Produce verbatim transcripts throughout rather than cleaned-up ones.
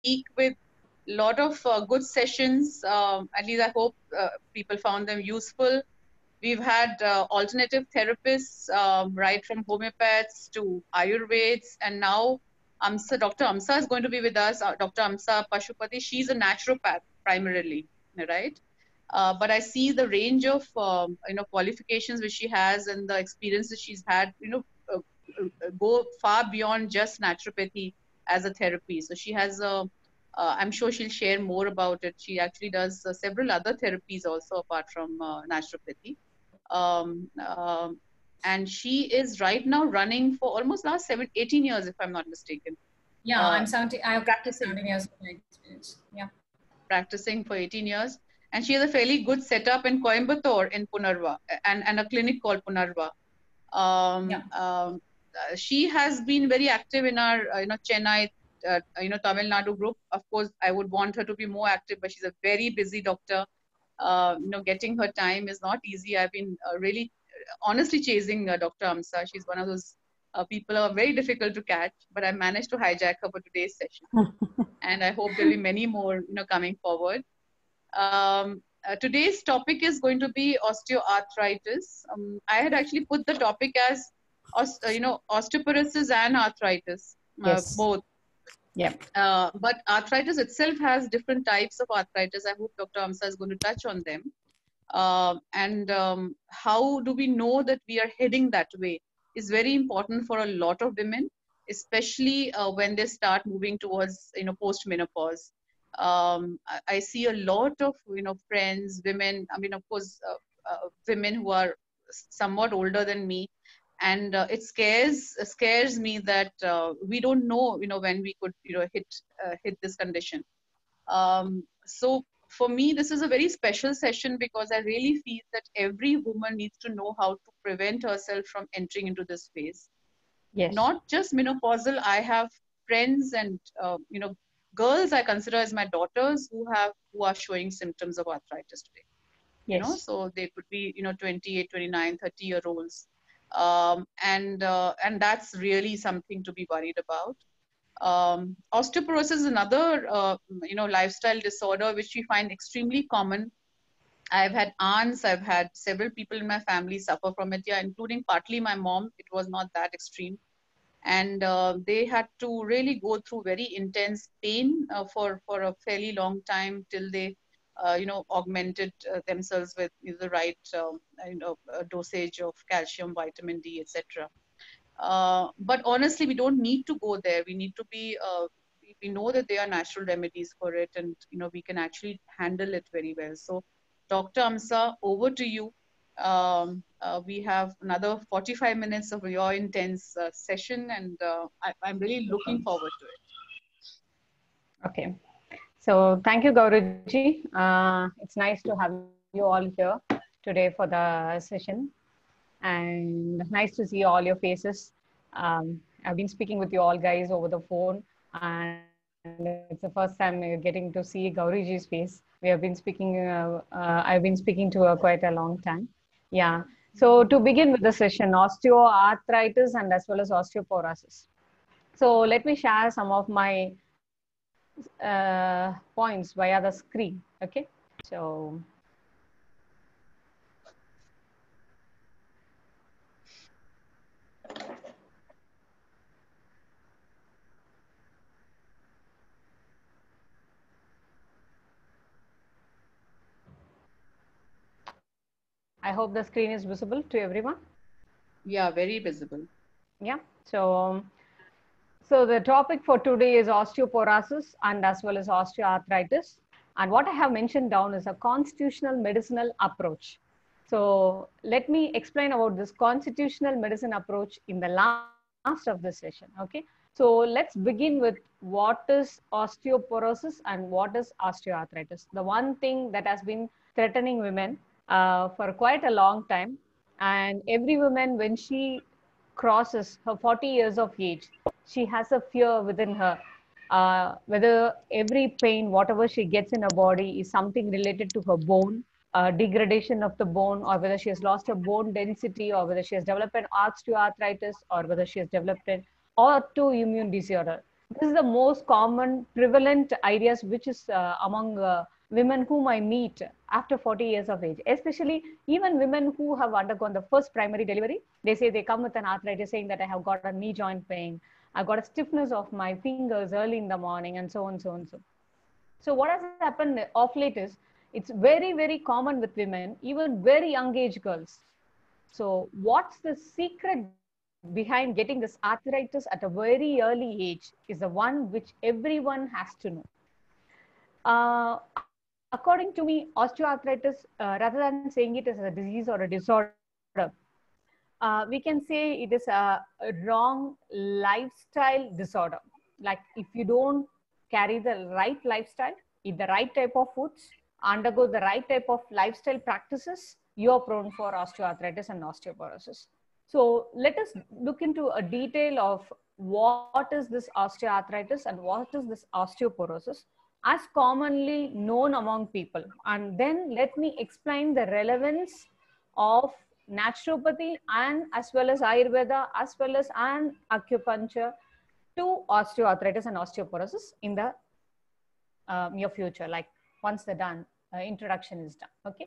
week with a lot of uh, good sessions. Um, at least I hope uh, people found them useful. We've had uh, alternative therapists, um, right from homeopaths to Ayurveds, and now Amsa, Doctor Amsa is going to be with us. Uh, Doctor Amsa Pashupati, she's a naturopath primarily, right? Uh, but I see the range of um, you know qualifications which she has and the experiences she's had, you know, uh, uh, go far beyond just naturopathy as a therapy. So she has a, uh, I'm sure she'll share more about it. She actually does uh, several other therapies also apart from uh, naturopathy. Um, um, and she is right now running for almost last seven, eighteen years, if I'm not mistaken. Yeah, Uh, I'm seventeen. I have practicing. seventeen years of experience. Yeah. Practicing for eighteen years. And she has a fairly good setup in Coimbatore in Punarva and, and a clinic called Punarva. Um, Yeah. um, uh, she has been very active in our, uh, you know, Chennai, uh, you know, Tamil Nadu group. Of course, I would want her to be more active, but she's a very busy doctor. Uh, you know, getting her time is not easy. I've been uh, really, honestly chasing uh, Doctor Amsa. She's one of those uh, people who are very difficult to catch, but I managed to hijack her for today's session. And I hope there'll be many more, you know, coming forward. Um, uh, today's topic is going to be osteoarthritis. Um, I had actually put the topic as, os- uh, you know, osteoporosis and arthritis, uh, Yes. both. Yeah. Uh, but arthritis itself has different types of arthritis. I hope Doctor Amsa is going to touch on them. Uh, and um, how do we know that we are heading that way is very important for a lot of women, especially uh, when they start moving towards, you know, post-menopause. Um, I, I see a lot of, you know, friends, women, I mean, of course, uh, uh, women who are somewhat older than me. And uh, it scares scares me that uh, we don't know, you know, when we could, you know, hit uh, hit this condition. Um, so for me, this is a very special session because I really feel that every woman needs to know how to prevent herself from entering into this phase. Yes. Not just menopausal. I have friends and uh, you know, girls I consider as my daughters who have who are showing symptoms of arthritis today. Yes. You know, so they could be, you know, twenty-eight, twenty-nine, thirty year olds, um, and uh, and that's really something to be worried about. Um, osteoporosis is another, uh, you know, lifestyle disorder which we find extremely common. I've had aunts, I've had several people in my family suffer from it, yeah, including partly my mom. It was not that extreme. And uh, they had to really go through very intense pain uh, for, for a fairly long time till they, uh, you know, augmented uh, themselves with the right, um, you know, uh, dosage of calcium, vitamin D, et cetera. Uh, but honestly, we don't need to go there. We need to be, uh, we, we know that there are natural remedies for it, and, you know, we can actually handle it very well. So, Doctor Amsa, over to you. Um, uh, we have another forty-five minutes of your intense uh, session, and uh, I, I'm really looking forward to it. Okay. So thank you, Gauriji. Uh, it's nice to have you all here today for the session. And nice to see all your faces. Um, I've been speaking with you all guys over the phone, and it's the first time we're getting to see Gauriji's face. We have been speaking, uh, uh, I've been speaking to her quite a long time. Yeah. So to begin with the session, osteoarthritis and as well as osteoporosis. So let me share some of my uh, points via the screen. Okay. So I hope the screen is visible to everyone. Yeah, very visible. Yeah. So, um, so the topic for today is osteoporosis and as well as osteoarthritis. And what I have mentioned down is a constitutional medicinal approach. So let me explain about this constitutional medicine approach in the last of this session. Okay. So let's begin with what is osteoporosis and what is osteoarthritis. The one thing that has been threatening women uh, for quite a long time, and every woman when she crosses her forty years of age, she has a fear within her. Uh, whether every pain, whatever she gets in her body, is something related to her bone, uh, degradation of the bone, or whether she has lost her bone density, or whether she has developed an osteoarthritis, or whether she has developed an autoimmune disorder. This is the most common prevalent ideas which is uh, among uh, women whom I meet after forty years of age, especially even women who have undergone the first primary delivery. They say they come with an arthritis saying that I have got a knee joint pain, I've got a stiffness of my fingers early in the morning, and so on, so on, so. So what has happened of late is it's very, very common with women, even very young age girls. So what's the secret behind getting this arthritis at a very early age is the one which everyone has to know. Uh, according to me, osteoarthritis, uh, rather than saying it as a disease or a disorder, uh, we can say it is a, a wrong lifestyle disorder. Like if you don't carry the right lifestyle, eat the right type of foods, undergo the right type of lifestyle practices, you are prone for osteoarthritis and osteoporosis. So let us look into a detail of what is this osteoarthritis and what is this osteoporosis as commonly known among people. And then let me explain the relevance of naturopathy and as well as Ayurveda as well as and acupuncture to osteoarthritis and osteoporosis in the uh, near future, like once the done uh, introduction is done. Okay.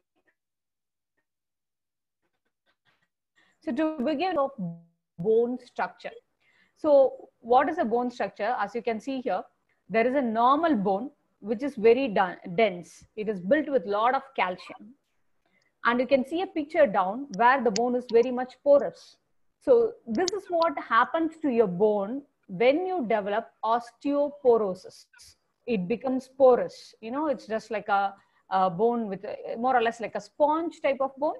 So to begin with, bone structure. So what is a bone structure? As you can see here, there is a normal bone which is very dense. It is built with a lot of calcium. And you can see a picture down where the bone is very much porous. So this is what happens to your bone when you develop osteoporosis. It becomes porous. You know, it's just like a, a bone with a, more or less like a sponge type of bone.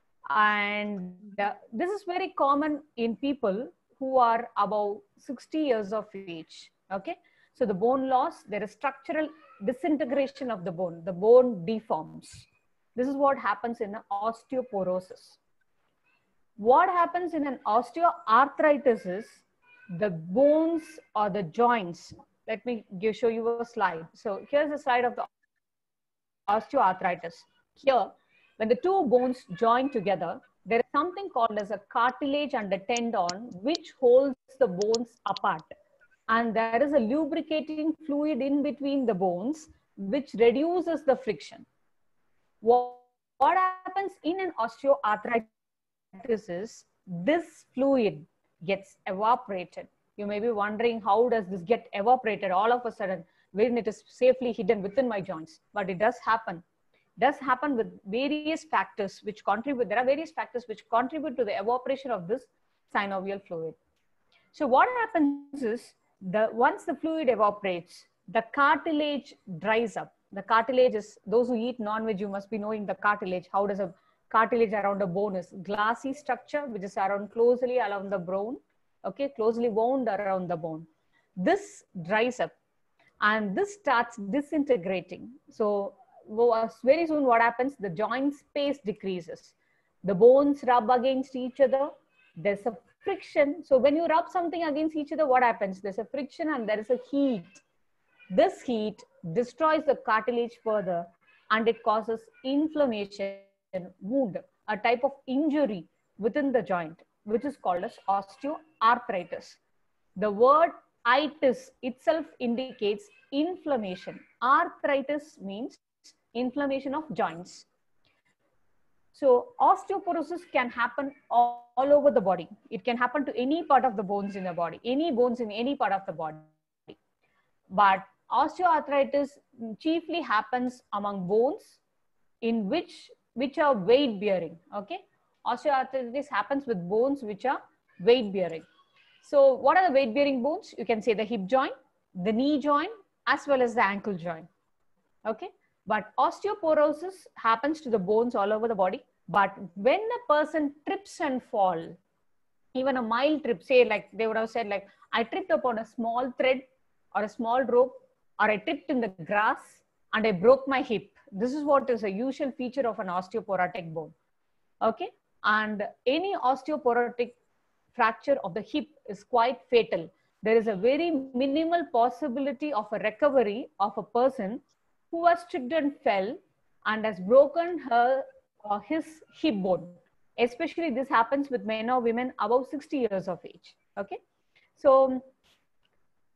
And uh, this is very common in people who are above sixty years of age. Okay. So the bone loss, there is structural disintegration of the bone. The bone deforms. This is what happens in an osteoporosis. What happens in an osteoarthritis is the bones or the joints. Let me give, show you a slide. So here's a slide of the osteoarthritis. Here, when the two bones join together, there is something called as a cartilage and a tendon which holds the bones apart. And there is a lubricating fluid in between the bones which reduces the friction. What, what happens in an osteoarthritis is this fluid gets evaporated. You may be wondering, how does this get evaporated all of a sudden when it is safely hidden within my joints? But it does happen. It does happen with various factors which contribute. There are various factors which contribute to the evaporation of this synovial fluid. So what happens is, the once the fluid evaporates, the cartilage dries up. The cartilage is, those who eat non-veg, you must be knowing the cartilage. How does a cartilage around a bone is? Glassy structure, which is around closely around the bone, okay, closely wound around the bone. This dries up and this starts disintegrating. So very soon what happens? The joint space decreases. The bones rub against each other. There's a friction. So when you rub something against each other, what happens? There's a friction and there is a heat. This heat destroys the cartilage further and it causes inflammation, wound, a type of injury within the joint, which is called as osteoarthritis. The word itis itself indicates inflammation. Arthritis means inflammation of joints. So osteoporosis can happen all, all over the body. It can happen to any part of the bones in the body, any bones in any part of the body. But osteoarthritis chiefly happens among bones in which, which are weight bearing. Okay. Osteoarthritis happens with bones which are weight bearing. So what are the weight bearing bones? You can say the hip joint, the knee joint, as well as the ankle joint. Okay. But osteoporosis happens to the bones all over the body. But when a person trips and fall, even a mild trip, say like they would have said like, I tripped upon a small thread or a small rope, or I tripped in the grass and I broke my hip. This is what is a usual feature of an osteoporotic bone. Okay. And any osteoporotic fracture of the hip is quite fatal. There is a very minimal possibility of a recovery of a person who has tripped and fell and has broken her or his hip bone. Especially this happens with men or women above sixty years of age. Okay. So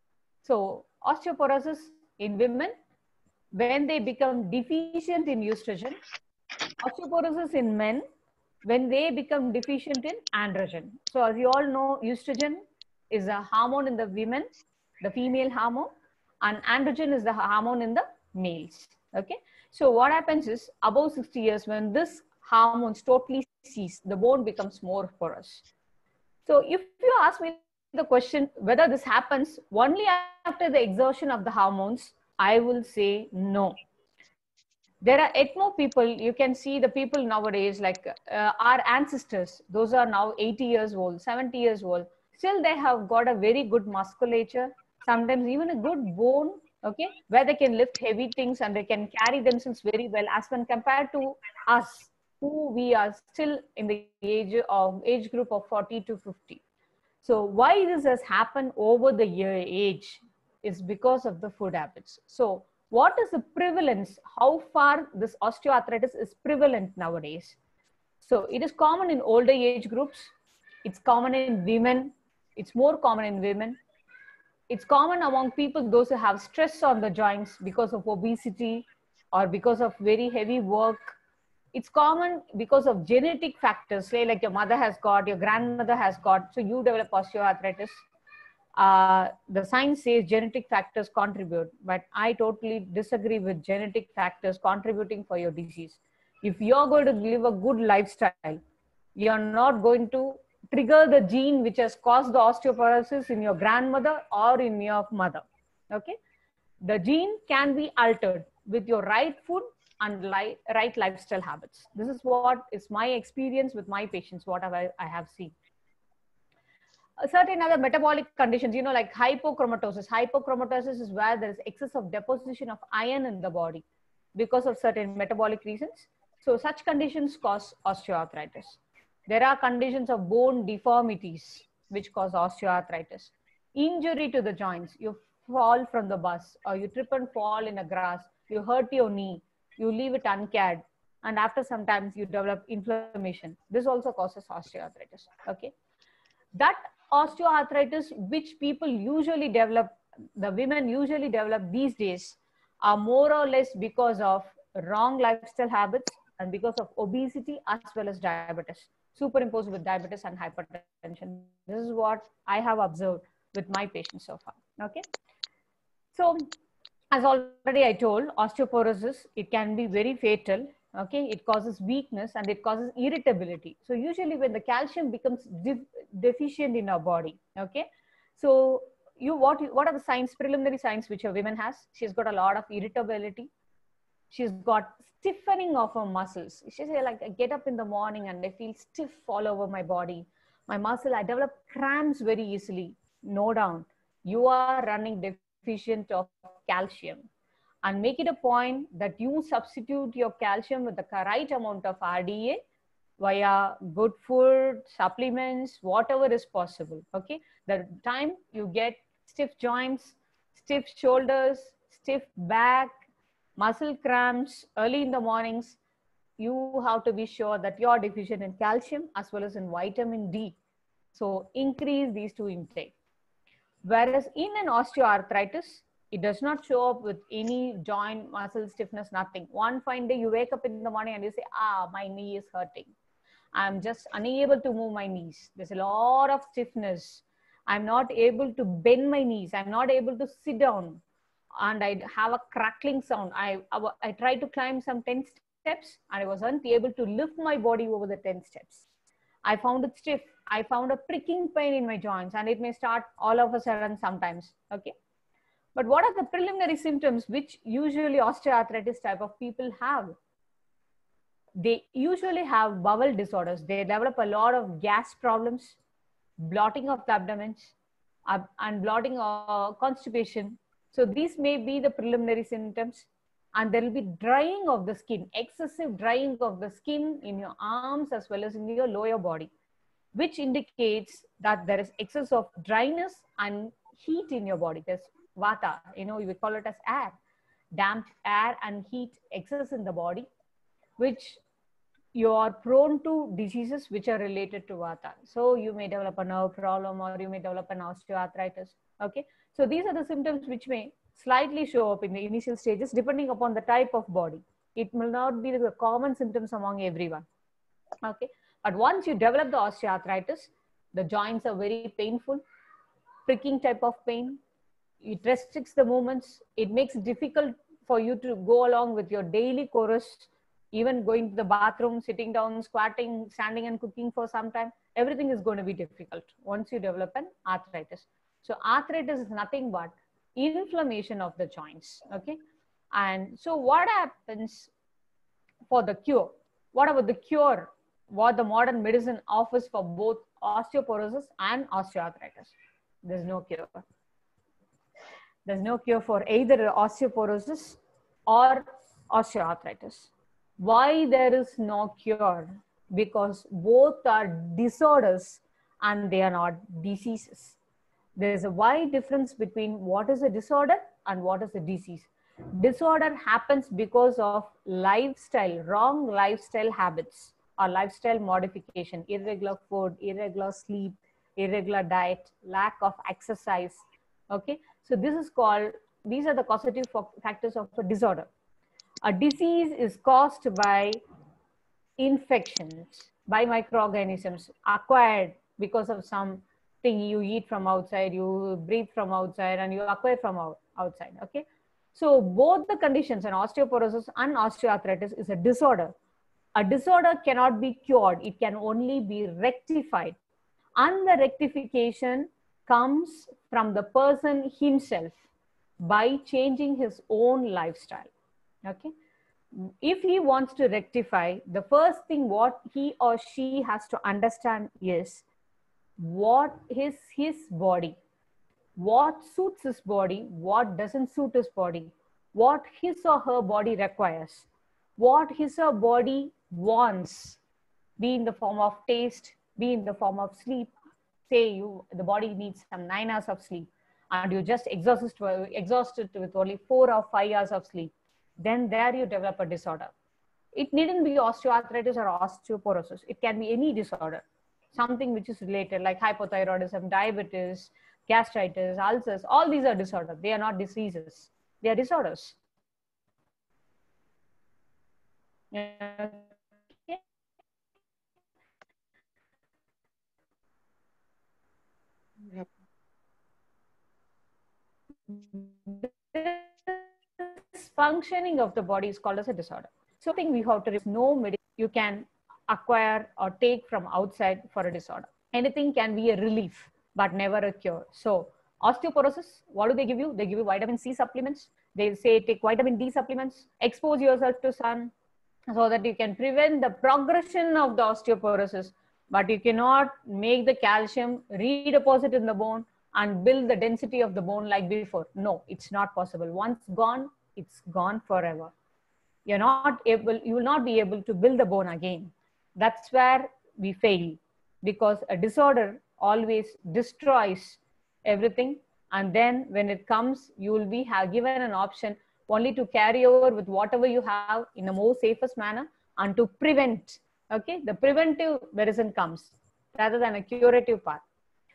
So osteoporosis in women, when they become deficient in estrogen. Osteoporosis in men, when they become deficient in androgen. So as you all know, estrogen is a hormone in the women, the female hormone, and androgen is the hormone in the males. Okay. So what happens is above sixty years, when this hormones totally cease, the bone becomes more porous. So if you ask me the question whether this happens only after the exhaustion of the hormones, I will say no. There are yet more people, you can see the people nowadays, like uh, our ancestors, those are now eighty years old, seventy years old, still they have got a very good musculature, sometimes even a good bone, okay, where they can lift heavy things and they can carry themselves very well as when compared to us, who we are still in the age of age group of forty to fifty. So why this has happened over the year age is because of the food habits. So what is the prevalence? How far this osteoarthritis is prevalent nowadays? So it is common in older age groups. It's common in women. It's more common in women. It's common among people, those who have stress on the joints because of obesity or because of very heavy work. It's common because of genetic factors, say like your mother has got, your grandmother has got, so you develop osteoarthritis. Uh, the science says genetic factors contribute, but I totally disagree with genetic factors contributing for your disease. If you're going to live a good lifestyle, you're not going to trigger the gene which has caused the osteoporosis in your grandmother or in your mother. Okay, the gene can be altered with your right food and li right lifestyle habits. This is what is my experience with my patients, what have I, I have seen. Uh, certain other metabolic conditions, you know, like hypochromatosis. Hypochromatosis is where there is excess of deposition of iron in the body because of certain metabolic reasons. So such conditions cause osteoarthritis. There are conditions of bone deformities which cause osteoarthritis. Injury to the joints. You fall from the bus or you trip and fall in a grass. You hurt your knee. You leave it uncared. And after some time you develop inflammation. This also causes osteoarthritis. Okay. That osteoarthritis which people usually develop, the women usually develop these days, are more or less because of wrong lifestyle habits and because of obesity as well as diabetes, superimposed with diabetes and hypertension. This is what I have observed with my patients so far. Okay. So as already I told, osteoporosis, it can be very fatal. Okay, it causes weakness and it causes irritability. So usually when the calcium becomes de deficient in our body, okay, so you what what are the signs, preliminary signs which a woman has? She's got a lot of irritability. She's got stiffening of her muscles. She say like, I get up in the morning and I feel stiff all over my body. My muscle, I develop cramps very easily. No doubt, you are running deficient of calcium. And make it a point that you substitute your calcium with the right amount of R D A via good food, supplements, whatever is possible. Okay, the time you get stiff joints, stiff shoulders, stiff back, muscle cramps early in the mornings, you have to be sure that you are deficient in calcium as well as in vitamin D. So increase these two intake. Whereas in an osteoarthritis, it does not show up with any joint, muscle stiffness, nothing. One fine day you wake up in the morning and you say, ah, my knee is hurting. I'm just unable to move my knees. There's a lot of stiffness. I'm not able to bend my knees. I'm not able to sit down. And I have a crackling sound. I, I, I tried to climb some ten steps and I wasn't able to lift my body over the ten steps. I found it stiff. I found a pricking pain in my joints and it may start all of a sudden sometimes. Okay. But what are the preliminary symptoms which usually osteoarthritis type of people have? They usually have bowel disorders. They develop a lot of gas problems, blotting of the abdomen, uh, and blotting or uh, constipation. So these may be the preliminary symptoms. And there will be drying of the skin, excessive drying of the skin in your arms as well as in your lower body, which indicates that there is excess of dryness and heat in your body. There's vata, you know, we call it as air, damp air and heat excess in the body, which you are prone to diseases which are related to vata. So you may develop a nerve problem or you may develop an osteoarthritis. Okay. So these are the symptoms which may slightly show up in the initial stages depending upon the type of body. It will not be the common symptoms among everyone. Okay, but once you develop the osteoarthritis, the joints are very painful, pricking type of pain. It restricts the movements. It makes it difficult for you to go along with your daily chorus, even going to the bathroom, sitting down, squatting, standing and cooking for some time. Everything is going to be difficult once you develop an arthritis. So arthritis is nothing but inflammation of the joints. Okay, and so what happens for the cure? What about the cure? What the modern medicine offers for both osteoporosis and osteoarthritis? There's no cure. There's no cure for either osteoporosis or osteoarthritis. Why there is no cure? Because both are disorders and they are not diseases. There is a wide difference between what is a disorder and what is a disease. Disorder happens because of lifestyle, wrong lifestyle habits or lifestyle modification, irregular food, irregular sleep, irregular diet, lack of exercise. Okay, so this is called, these are the causative factors of a disorder. A disease is caused by infections, by microorganisms acquired because of something you eat from outside, you breathe from outside, and you acquire from out, outside. Okay, so both the conditions, and osteoporosis and osteoarthritis, is a disorder. A disorder cannot be cured, it can only be rectified. And the rectification comes from the person himself by changing his own lifestyle. Okay, if he wants to rectify, the first thing what he or she has to understand is what is his body, what suits his body, what doesn't suit his body, what his or her body requires, what his or her body wants, be in the form of taste, be in the form of sleep. Say you, the body needs some nine hours of sleep and you just exhausted, exhausted with only four or five hours of sleep, then there you develop a disorder. It needn't be osteoarthritis or osteoporosis. It can be any disorder, something which is related like hypothyroidism, diabetes, gastritis, ulcers. All these are disorders. They are not diseases. They are disorders. Okay. Yep. This functioning of the body is called as a disorder. So I think we have to remove no medicine you can acquire or take from outside for a disorder. Anything can be a relief, but never a cure. So osteoporosis, what do they give you? They give you vitamin C supplements. They say take vitamin D supplements, expose yourself to sun so that you can prevent the progression of the osteoporosis, but you cannot make the calcium redeposit in the bone and build the density of the bone like before. No, it's not possible. Once gone, it's gone forever. You're not able, you will not be able to build the bone again. That's where we fail, because a disorder always destroys everything. And then when it comes, you will be have given an option only to carry over with whatever you have in a more safest manner and to prevent. Okay, the preventive medicine comes rather than a curative part.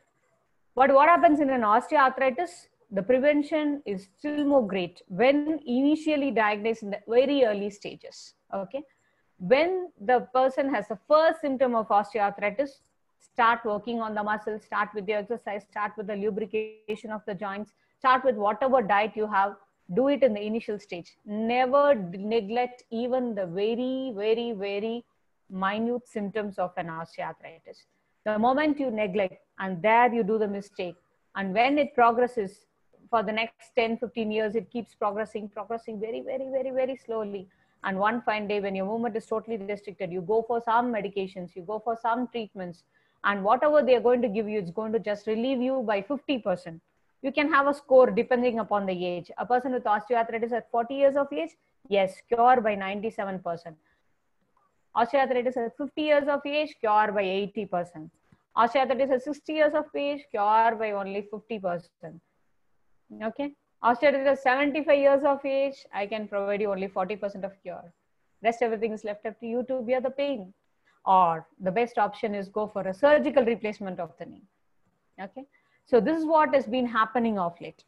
But what happens in an osteoarthritis? The prevention is still more great when initially diagnosed in the very early stages. Okay, when the person has the first symptom of osteoarthritis, start working on the muscles, start with the exercise, start with the lubrication of the joints, start with whatever diet you have, do it in the initial stage. Never neglect even the very, very, very minute symptoms of an osteoarthritis. The moment you neglect, and there you do the mistake, and when it progresses for the next ten, fifteen years, it keeps progressing, progressing very, very, very, very slowly. And one fine day when your movement is totally restricted, you go for some medications, you go for some treatments, and whatever they are going to give you, it's going to just relieve you by fifty percent. You can have a score depending upon the age. A person with osteoarthritis at forty years of age, yes, cure by ninety-seven percent. Osteoarthritis at fifty years of age, cure by eighty percent. Osteoarthritis at sixty years of age, cure by only fifty percent. Okay. Osteoarthritis at seventy-five years of age, I can provide you only forty percent of cure. Rest everything is left up to you to bear the pain. Or the best option is go for a surgical replacement of the knee. Okay. So this is what has been happening of late.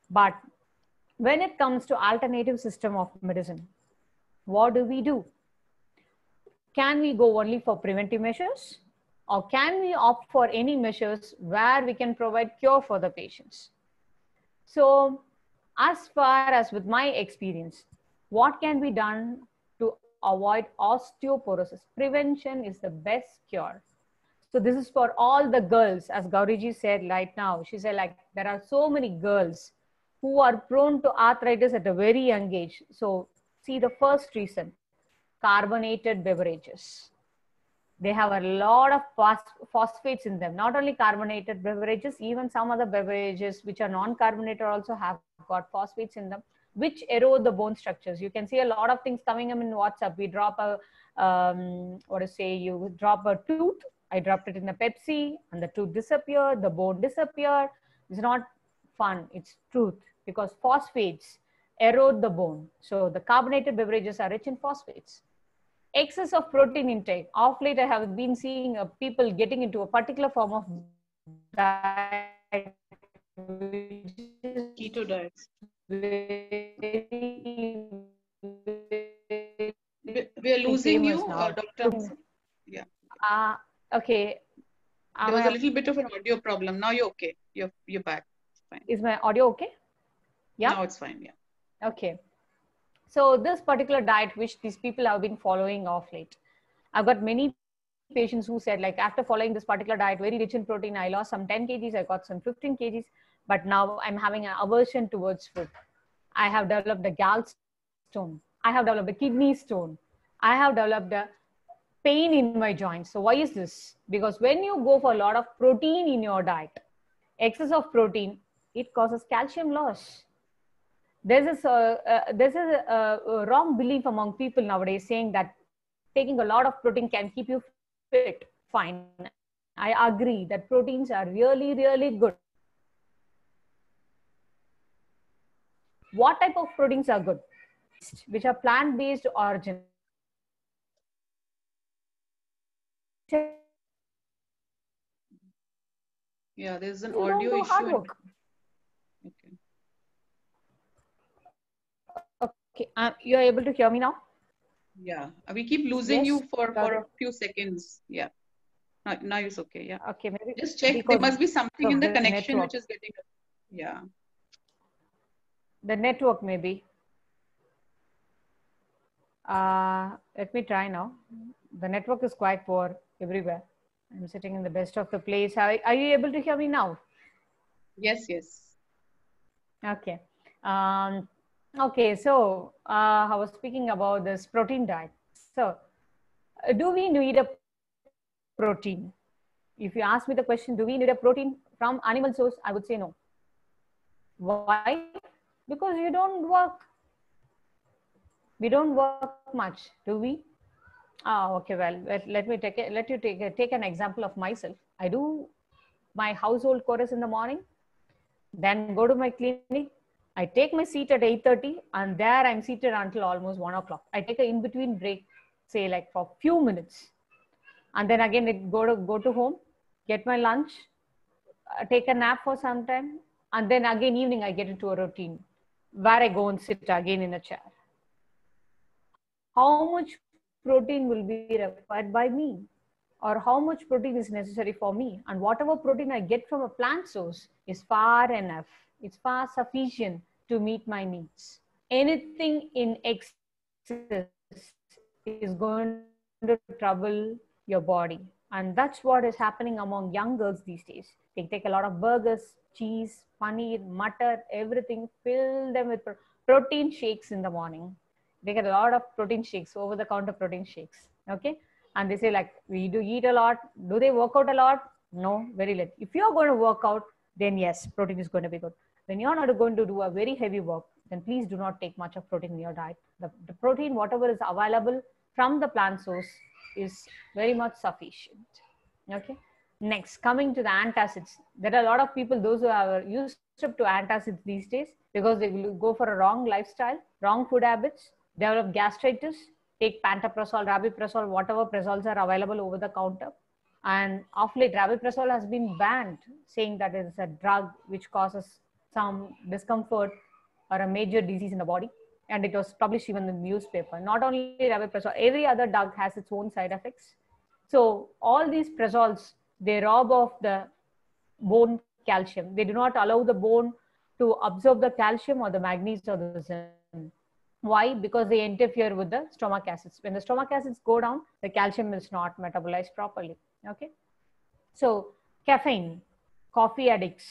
But when it comes to alternative system of medicine, what do we do? Can we go only for preventive measures, or can we opt for any measures where we can provide cure for the patients? So as far as with my experience, what can be done to avoid osteoporosis? Prevention is the best cure. So this is for all the girls, as Gauriji said right now. She said like there are so many girls who are prone to arthritis at a very young age. So see the first reason, carbonated beverages. They have a lot of phosphates in them. Not only carbonated beverages, even some other beverages which are non-carbonated also have got phosphates in them, which erode the bone structures. You can see a lot of things coming in WhatsApp. We drop a, um, what to say, you drop a tooth. I dropped it in a Pepsi and the tooth disappeared, the bone disappeared. It's not fun, it's truth, because phosphates erode the bone. So the carbonated beverages are rich in phosphates. Excess of protein intake. Of late, I have been seeing uh, people getting into a particular form of diet. Keto diets. Very, We we are losing you, uh, Doctor Yeah. Uh, okay. There was a little bit of an audio problem. Now you're okay. You're you're back. Fine. Is my audio okay? Yeah. Now it's fine. Yeah. Okay. So this particular diet, which these people have been following off late, I've got many patients who said like, after following this particular diet, very rich in protein, I lost some ten kgs, I got some fifteen kgs, but now I'm having an aversion towards food. I have developed a gallstone. I have developed a kidney stone. I have developed a pain in my joints. So why is this? Because when you go for a lot of protein in your diet, excess of protein, it causes calcium loss. There's this, uh, uh, there's a, a wrong belief among people nowadays saying that taking a lot of protein can keep you fit. Fine. I agree that proteins are really, really good. What type of proteins are good? Which are plant-based origin. Yeah, there's an You audio don't do hard issue. work. Okay. Okay, uh, you're able to hear me now? Yeah, we keep losing Yes, you for, got for it. a few seconds. Yeah. Now, now it's okay. Yeah. Okay, maybe Just check. There because must be something of in the the connection network. which is getting. Yeah. The network maybe. Uh, let me try now. The network is quite poor everywhere. I'm sitting in the best of the place. Are, are you able to hear me now? Yes, yes. Okay. Um, okay, so uh, I was speaking about this protein diet. So, uh, do we need a protein? If you ask me the question, do we need a protein from animal source? I would say no. Why? Because you don't work. We don't work much, do we? Ah, okay. Well, let, let me take a, let you take a, take an example of myself. I do my household chores in the morning, then go to my clinic. I take my seat at eight thirty, and there I'm seated until almost one o'clock. I take an in between break, say like for a few minutes, and then again it go to go to home, get my lunch, uh, take a nap for some time, and then again evening I get into a routine where I go and sit again in a chair. How much protein will be required by me, or how much protein is necessary for me, and whatever protein I get from a plant source is far enough. It's far sufficient to meet my needs. Anything in excess is going to trouble your body, and that's what is happening among young girls these days. They take a lot of burgers, cheese, paneer, mutter, everything, fill them with pro protein shakes in the morning. They get a lot of protein shakes, over the counter protein shakes. Okay. And they say like, we do eat a lot. Do they work out a lot? No, very little. If you're going to work out, then yes, protein is going to be good. When you're not going to do a very heavy work, then please do not take much of protein in your diet. The, the protein, whatever is available from the plant source, is very much sufficient. Okay. Next, coming to the antacids. There are a lot of people, those who are used up to antacids these days, because they will go for a wrong lifestyle, wrong food habits, develop gastritis, take pantoprazole, rabiprazole, whatever prazoles are available over the counter. And of late, rabiprazole has been banned, saying that it is a drug which causes some discomfort or a major disease in the body, and it was published even in the newspaper. Not only rabeprazole, every other drug has its own side effects. So all these prazoles, they rob of the bone calcium. They do not allow the bone to absorb the calcium or the magnesium or the zinc. Why? Because they interfere with the stomach acids. When the stomach acids go down, the calcium is not metabolized properly. Okay. So caffeine, coffee addicts,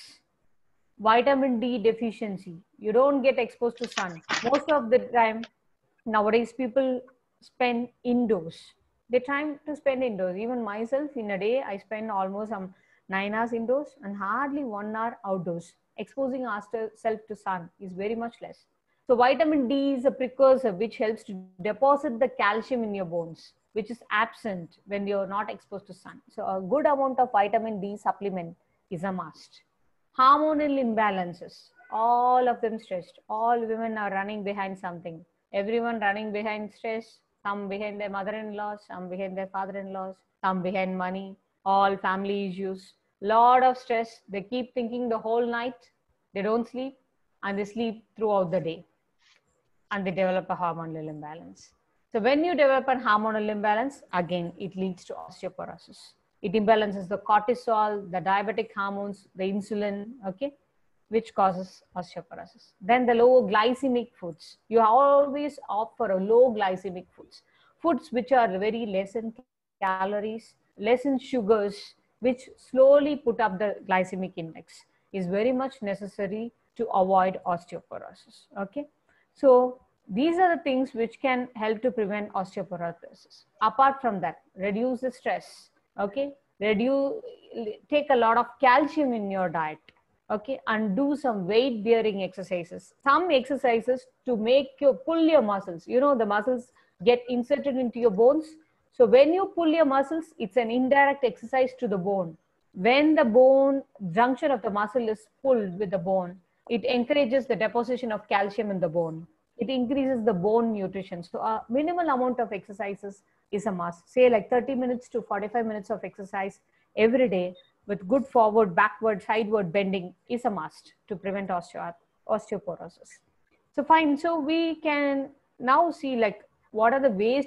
vitamin D deficiency. You don't get exposed to sun. Most of the time, nowadays people spend indoors. They try to spend indoors. Even myself, in a day, I spend almost some nine hours indoors and hardly one hour outdoors. Exposing ourselves to sun is very much less. So vitamin D is a precursor which helps to deposit the calcium in your bones, which is absent when you're not exposed to sun. So a good amount of vitamin D supplement is a must. Hormonal imbalances, all of them stressed. All women are running behind something. Everyone running behind stress, some behind their mother-in-laws, some behind their father-in-laws, some behind money, all family issues, lot of stress. They keep thinking the whole night, they don't sleep, and they sleep throughout the day, and they develop a hormonal imbalance. So when you develop a hormonal imbalance, again, it leads to osteoporosis. It imbalances the cortisol, the diabetic hormones, the insulin, okay, which causes osteoporosis. Then the low glycemic foods. You always opt for a low glycemic foods. Foods which are very less in calories, less in sugars, which slowly put up the glycemic index, is very much necessary to avoid osteoporosis, okay. So these are the things which can help to prevent osteoporosis. Apart from that, reduce the stress, okay, reduce, take a lot of calcium in your diet, okay, and do some weight bearing exercises, some exercises to make you pull your muscles. You know, the muscles get inserted into your bones. So when you pull your muscles, it's an indirect exercise to the bone. When the bone junction of the muscle is pulled with the bone, it encourages the deposition of calcium in the bone. It increases the bone nutrition. So a minimal amount of exercises is a must. Say like thirty minutes to forty-five minutes of exercise every day with good forward, backward, sideward bending is a must to prevent osteo osteoporosis. So fine. So we can now see like what are the ways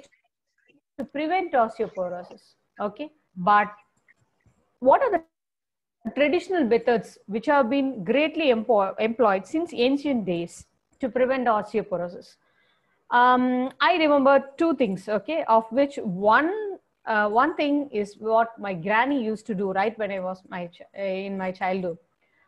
to prevent osteoporosis. Okay. But what are the traditional methods which have been greatly employed since ancient days to prevent osteoporosis? Um, I remember two things, okay, of which one uh, one thing is what my granny used to do right when I was my in my childhood.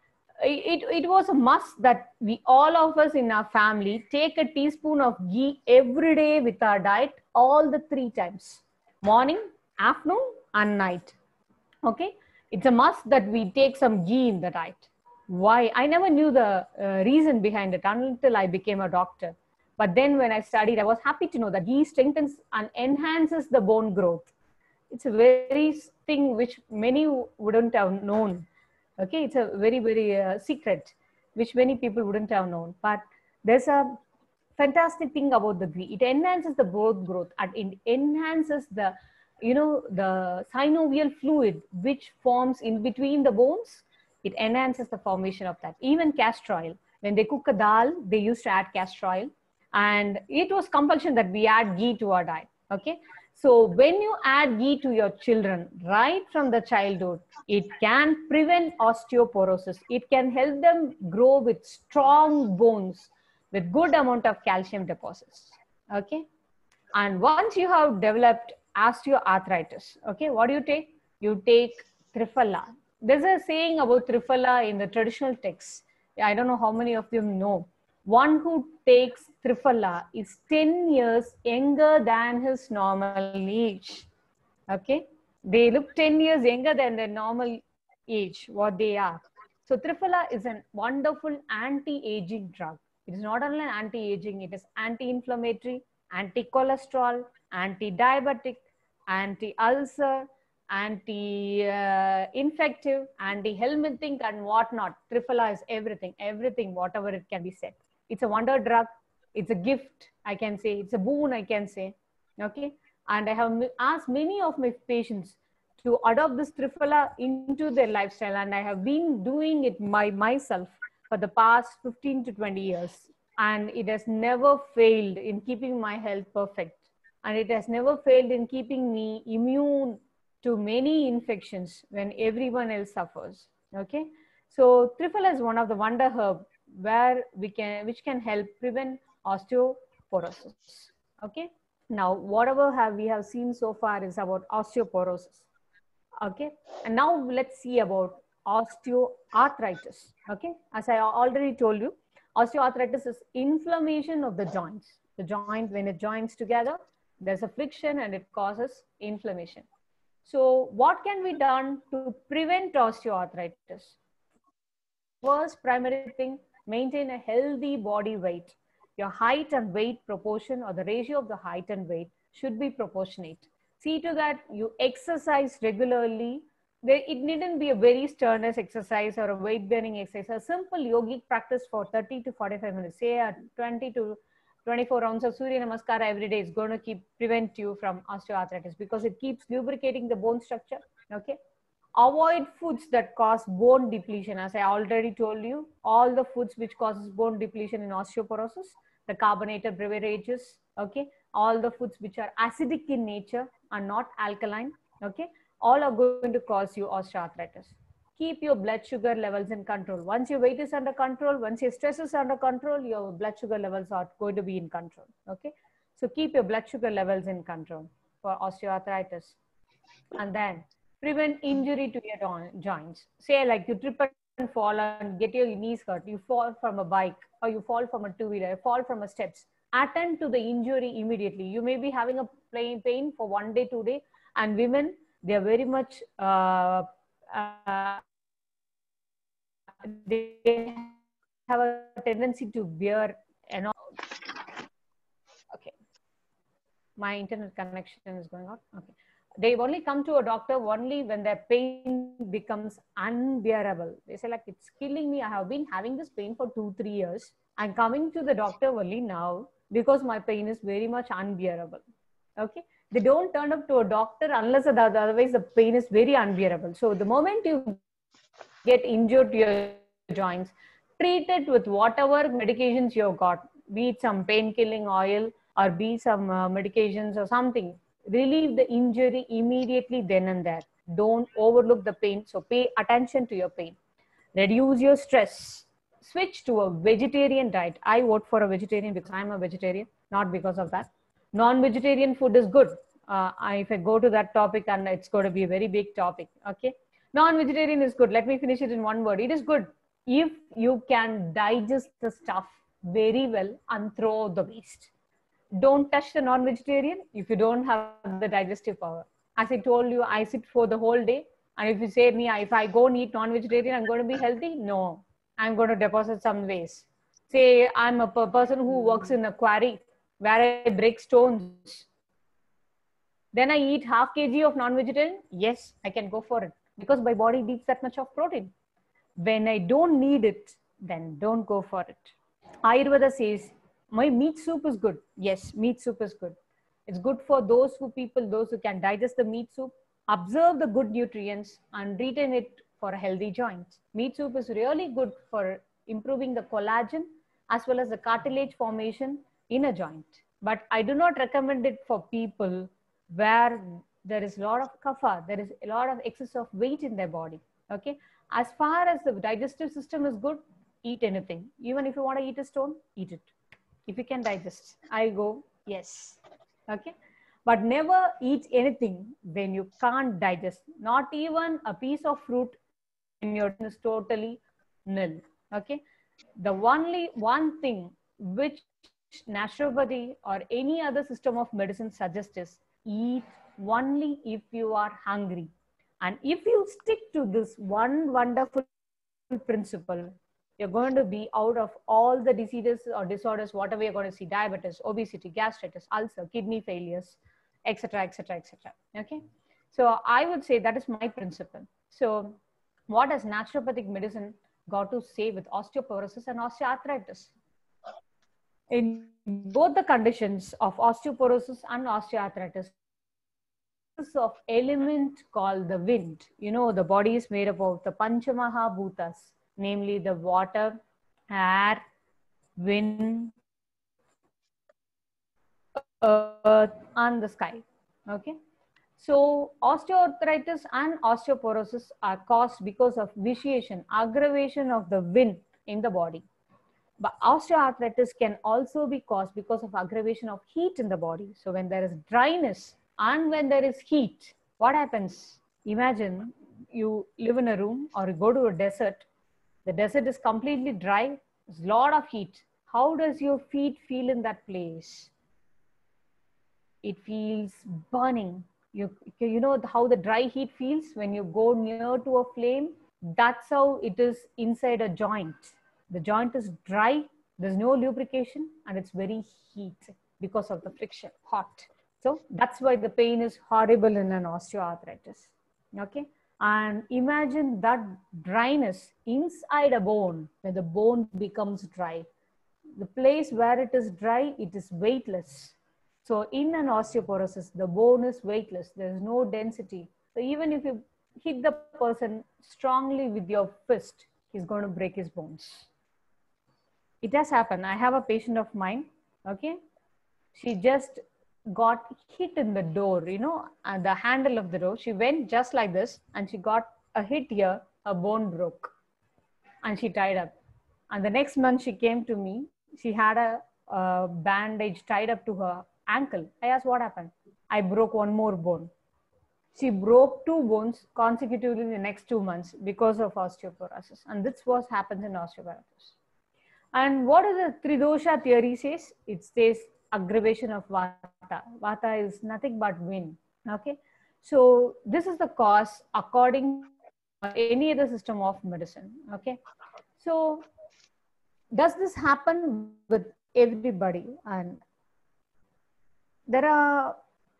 It, it was a must that we all of us in our family take a teaspoon of ghee every day with our diet, all the three times, morning, afternoon, and night. Okay, it's a must that we take some ghee in the diet. Why? I never knew the uh, reason behind it until I became a doctor. But then when I studied, I was happy to know that ghee strengthens and enhances the bone growth. It's a very thing which many wouldn't have known. Okay, it's a very, very uh, secret, which many people wouldn't have known. But there's a fantastic thing about the ghee. It enhances the bone growth and it enhances the, you know, the synovial fluid, which forms in between the bones. It enhances the formation of that. Even castor oil, when they cook a dal, they used to add castor oil. And it was compulsion that we add ghee to our diet, okay? So when you add ghee to your children, right from the childhood, it can prevent osteoporosis. It can help them grow with strong bones, with good amount of calcium deposits, okay? And once you have developed osteoarthritis, okay, what do you take? You take Triphala. There's a saying about Triphala in the traditional texts. I don't know how many of you know. One who takes Triphala is ten years younger than his normal age. Okay, they look ten years younger than their normal age, what they are. So Triphala is a wonderful anti-aging drug. It is not only anti-aging, it is anti-inflammatory, anti-cholesterol, anti-diabetic, anti-ulcer, anti-infective, uh, anti-helminthic, and whatnot. Triphala is everything, everything, whatever it can be said. It's a wonder drug. It's a gift, I can say. It's a boon, I can say. Okay. And I have asked many of my patients to adopt this Triphala into their lifestyle. And I have been doing it by myself for the past fifteen to twenty years, and it has never failed in keeping my health perfect, and it has never failed in keeping me immune to many infections when everyone else suffers. Okay, so Trifle is one of the wonder herb where we can which can help prevent osteoporosis. Okay, now whatever have we have seen so far is about osteoporosis. Okay, and now let's see about osteoarthritis. Okay, as I already told you, osteoarthritis is inflammation of the joints. The joint, when it joins together, there's a friction and it causes inflammation. So what can be done to prevent osteoarthritis? First primary thing, maintain a healthy body weight. Your height and weight proportion, or the ratio of the height and weight, should be proportionate. See to that you exercise regularly. It needn't be a very strenuous exercise or a weight bearing exercise. A simple yogic practice for thirty to forty-five minutes, say a twenty to twenty-four rounds of Surya Namaskara every day is going to keep prevent you from osteoarthritis, because it keeps lubricating the bone structure. Okay. Avoid foods that cause bone depletion. As I already told you, all the foods which causes bone depletion in osteoporosis, the carbonated beverages, okay, all the foods which are acidic in nature are not alkaline, okay, all are going to cause you osteoarthritis. Keep your blood sugar levels in control. Once your weight is under control, once your stress is under control, your blood sugar levels are going to be in control, okay. So keep your blood sugar levels in control for osteoarthritis. And then prevent injury to your joints. Say like you trip and fall and get your knees hurt, you fall from a bike, or you fall from a two-wheeler, fall from a steps. Attend to the injury immediately. You may be having a plain pain for one day, two day, and women, they are very much, uh, uh, they have a tendency to bear, you know, okay. My internet connection is going on, okay. They only come to a doctor only when their pain becomes unbearable. They say like, it's killing me. I have been having this pain for two, three years. I'm coming to the doctor only now because my pain is very much unbearable. Okay. They don't turn up to a doctor unless otherwise the pain is very unbearable. So the moment you get injured to your joints, treat it with whatever medications you've got, be it some pain killing oil or be some uh, medications or something. Relieve the injury immediately then and there. Don't overlook the pain. So pay attention to your pain. Reduce your stress. Switch to a vegetarian diet. I vote for a vegetarian because I'm a vegetarian, not because of that. Non-vegetarian food is good. Uh, I, if I go to that topic, and it's going to be a very big topic. Okay. Non-vegetarian is good. Let me finish it in one word. It is good if you can digest the stuff very well and throw the waste. Don't touch the non-vegetarian if you don't have the digestive power. As I told you, I sit for the whole day. And if you say me, if I go and eat non-vegetarian, I'm going to be healthy? No, I'm going to deposit some waste. Say I'm a person who works in a quarry where I break stones. Then I eat half kg of non-vegetarian. Yes, I can go for it because my body needs that much of protein. When I don't need it, then don't go for it. Ayurveda says, my meat soup is good. Yes, meat soup is good. It's good for those who people, those who can digest the meat soup, observe the good nutrients and retain it for a healthy joint. Meat soup is really good for improving the collagen as well as the cartilage formation in a joint. But I do not recommend it for people where there is a lot of kapha, there is a lot of excess of weight in their body. Okay. As far as the digestive system is good, eat anything. Even if you want to eat a stone, eat it. If you can digest, I go, yes. Okay. But never eat anything when you can't digest. Not even a piece of fruit when your is totally nil. Okay. The only one thing which naturopathy or any other system of medicine suggests is eat only if you are hungry. And if you stick to this one wonderful principle, you're going to be out of all the diseases or disorders, whatever you're going to see, diabetes, obesity, gastritis, ulcer, kidney failures, et cetera, et cetera, et cetera. Okay. So I would say that is my principle. So what has naturopathic medicine got to say with osteoporosis and osteoarthritis? In both the conditions of osteoporosis and osteoarthritis, of element called the wind. You know, the body is made up of the Panchamaha Bhutas, namely the water, air, wind, earth, and the sky. Okay. So osteoarthritis and osteoporosis are caused because of vitiation, aggravation of the wind in the body. But osteoarthritis can also be caused because of aggravation of heat in the body. So when there is dryness and when there is heat, what happens? Imagine you live in a room or you go to a desert. The desert is completely dry. There's a lot of heat. How does your feet feel in that place? It feels burning. You, you know how the dry heat feels when you go near to a flame? That's how it is inside a joint. The joint is dry, there's no lubrication, and it's very heat because of the friction, hot. So that's why the pain is horrible in an osteoarthritis. Okay. And imagine that dryness inside a bone, when the bone becomes dry. The place where it is dry, it is weightless. So in an osteoporosis, the bone is weightless. There is no density. So even if you hit the person strongly with your fist, he's going to break his bones. It has happened. I have a patient of mine. Okay. She just got hit in the door, you know, and the handle of the door. She went just like this and she got a hit here. Her bone broke and she tied up. And the next month she came to me. She had a, a bandage tied up to her ankle. I asked what happened. I broke one more bone. She broke two bones consecutively in the next two months because of osteoporosis. And this was happens in osteoporosis. And what does the Tridosha theory says? It says aggravation of Vata. Vata is nothing but wind. Okay. So this is the cause according to any other system of medicine. Okay. So does this happen with everybody? And there are,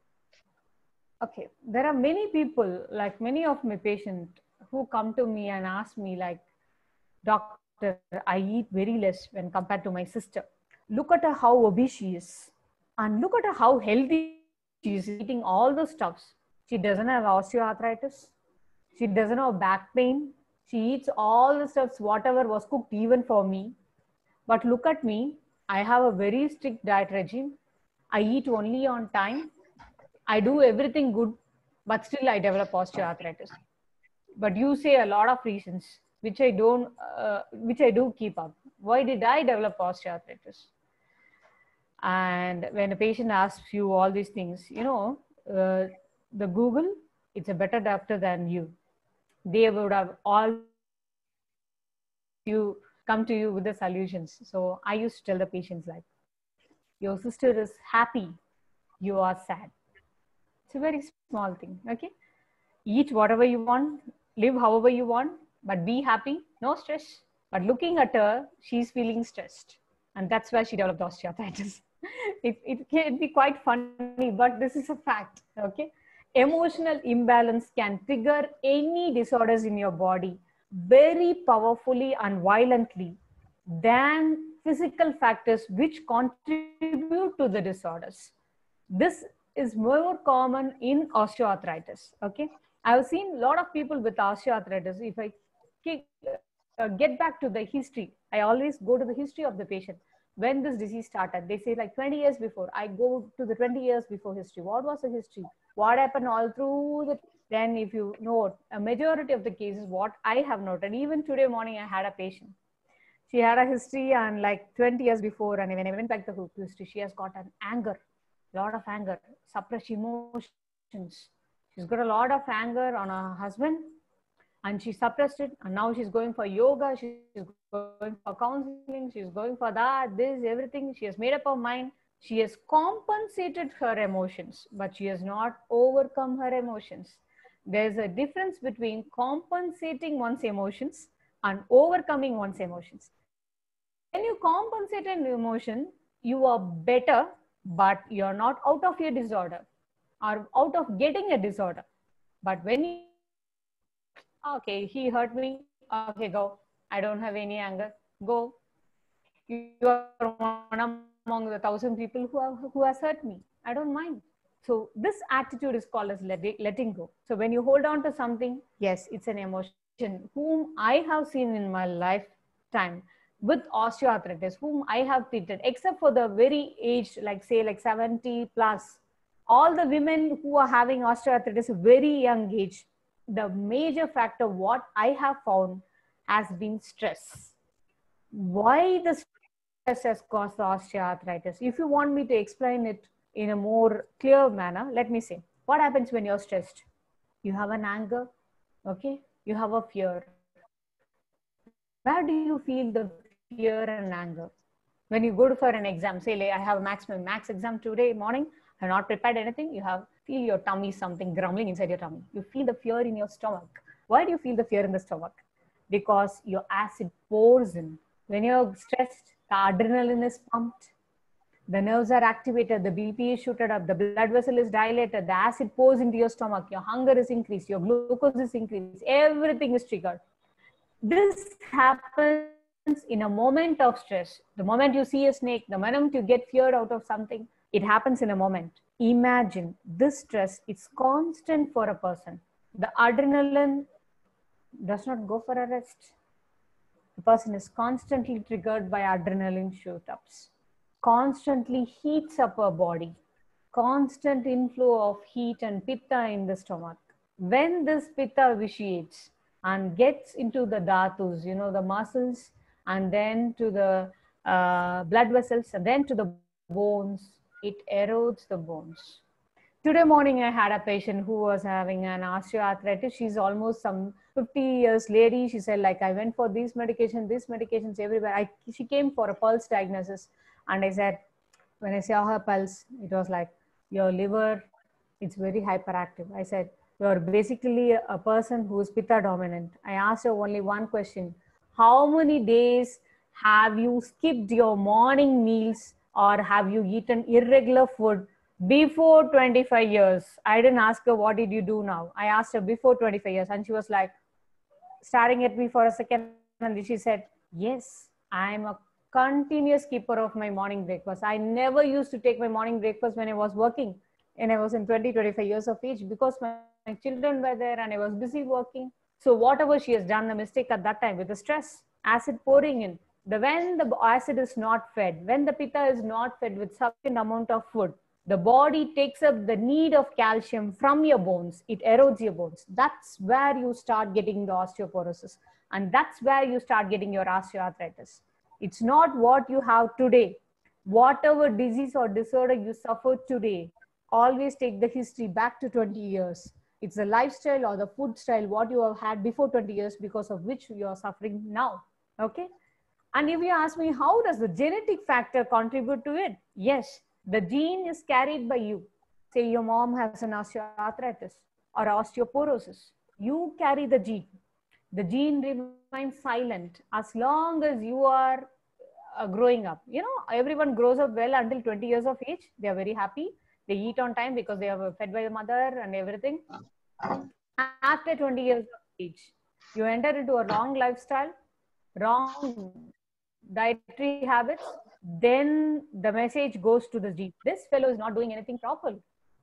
okay, there are many people, like many of my patients who come to me and ask me like, doctor, I eat very less when compared to my sister. Look at her how obese she is. And look at her how healthy she is, eating all the stuffs. She doesn't have osteoarthritis. She doesn't have back pain. She eats all the stuffs, whatever was cooked even for me. But look at me. I have a very strict diet regime. I eat only on time. I do everything good, but still I develop osteoarthritis. But you say a lot of reasons, which I don't, uh, which I do keep up. Why did I develop osteoarthritis? And when a patient asks you all these things, you know, uh, the Google, it's a better doctor than you. They would have all you come to you with the solutions. So I used to tell the patients like, your sister is happy, you are sad. It's a very small thing. Okay. Eat whatever you want, live however you want, but be happy, no stress. But looking at her, she's feeling stressed. And that's why she developed osteoarthritis. it, it can be quite funny, but this is a fact. Okay. Emotional imbalance can trigger any disorders in your body very powerfully and violently than physical factors which contribute to the disorders. This is more common in osteoarthritis. Okay. I've seen a lot of people with osteoarthritis. If I kick, uh, get back to the history, I always go to the history of the patient. When this disease started, they say like twenty years before. I go to the twenty years before history. What was the history? What happened all through the, then if you note, a majority of the cases, what I have noted, even today morning, I had a patient. She had a history and like twenty years before, and when I went back to the history, she has got an anger, lot of anger, suppressed emotions. She's got a lot of anger on her husband and she suppressed it. And now she's going for yoga. She's going for counseling. She's going for that, this, everything. She has made up her mind. She has compensated her emotions, but she has not overcome her emotions. There's a difference between compensating one's emotions and overcoming one's emotions. When you compensate an emotion, you are better, but you're not out of your disorder or out of getting a disorder. But when you, okay, he hurt me, okay, go. I don't have any anger, go. You are one among the thousand people who, are, who has hurt me. I don't mind. So this attitude is called as letting, letting go. So when you hold on to something, yes, it's an emotion. Whom I have seen in my lifetime, with osteoarthritis, whom I have treated, except for the very aged, like say like seventy plus, all the women who are having osteoarthritis very young age, the major factor what I have found has been stress. Why the stress has caused the osteoarthritis? If you want me to explain it in a more clear manner, let me say, what happens when you're stressed? You have an anger, okay? You have a fear. Where do you feel the fear and anger? When you go for an exam, say like I have a max, max exam today morning, I have not prepared anything, you have feel your tummy something grumbling inside your tummy. You feel the fear in your stomach. Why do you feel the fear in the stomach? Because your acid pours in. When you're stressed, the adrenaline is pumped, the nerves are activated, the B P is shooted up, the blood vessel is dilated, the acid pours into your stomach, your hunger is increased, your glucose is increased, everything is triggered. This happens in a moment of stress. The moment you see a snake, the moment you get feared out of something, it happens in a moment. Imagine this stress, it's constant for a person. The adrenaline does not go for a rest. The person is constantly triggered by adrenaline shoot-ups, constantly heats up her body, constant inflow of heat and pitta in the stomach. When this pitta vitiates and gets into the dhatus, you know, the muscles, and then to the uh, blood vessels, and then to the bones, it erodes the bones. Today morning, I had a patient who was having an osteoarthritis. She's almost some fifty years lady. She said, like, I went for these medications, these medications everywhere. I, she came for a pulse diagnosis. And I said, when I saw her pulse, it was like, your liver, it's very hyperactive. I said, you're basically a person who is pitta dominant. I asked her only one question. How many days have you skipped your morning meals or have you eaten irregular food before twenty-five years? I didn't ask her, what did you do now? I asked her before twenty-five years. And she was like, staring at me for a second. And she said, yes, I'm a continuous keeper of my morning breakfast. I never used to take my morning breakfast when I was working. And I was in twenty, twenty-five years of age because my, my children were there and I was busy working. So whatever she has done, the mistake at that time with the stress, acid pouring in, the when the acid is not fed, when the pitta is not fed with sufficient amount of food, the body takes up the need of calcium from your bones. It erodes your bones. That's where you start getting the osteoporosis. And that's where you start getting your osteoarthritis. It's not what you have today. Whatever disease or disorder you suffered today, always take the history back to twenty years. It's the lifestyle or the food style, what you have had before twenty years, because of which you are suffering now. Okay. And if you ask me, how does the genetic factor contribute to it? Yes, the gene is carried by you. Say your mom has an osteoarthritis or osteoporosis. You carry the gene. The gene remains silent as long as you are uh, growing up. You know, everyone grows up well until twenty years of age. They are very happy. They eat on time because they are fed by the mother and everything. After twenty years of age, you enter into a wrong lifestyle, wrong dietary habits, then the message goes to the gene. This fellow is not doing anything properly.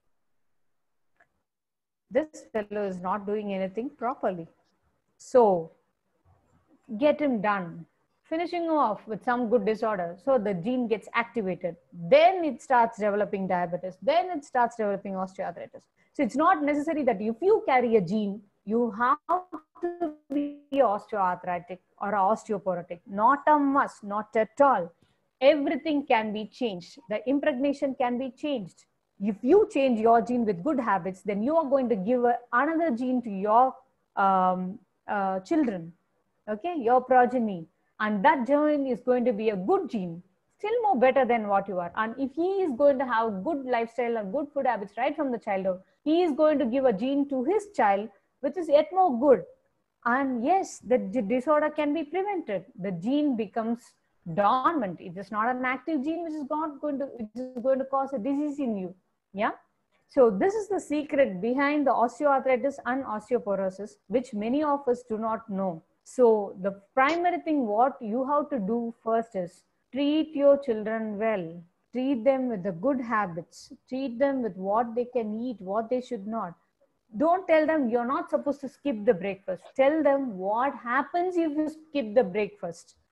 This fellow is not doing anything properly. So get him done. Finishing off with some good disorder. So the gene gets activated. Then it starts developing diabetes. Then it starts developing osteoarthritis. So it's not necessary that if you carry a gene, you have to be osteoarthritic or osteoporotic. Not a must, not at all. Everything can be changed. The impregnation can be changed. If you change your gene with good habits, then you are going to give a, another gene to your um, uh, children, okay, your progeny. And that gene is going to be a good gene, still more better than what you are. And if he is going to have good lifestyle and good food habits right from the childhood, he is going to give a gene to his child, which is yet more good. And yes, the disorder can be prevented. The gene becomes dormant. It is not an active gene which is not going to, which is going to cause a disease in you. Yeah. So this is the secret behind the osteoarthritis and osteoporosis, which many of us do not know. So the primary thing what you have to do first is treat your children well. Treat them with the good habits. Treat them with what they can eat, what they should not. Don't tell them you're not supposed to skip the breakfast. Tell them what happens if you skip the breakfast.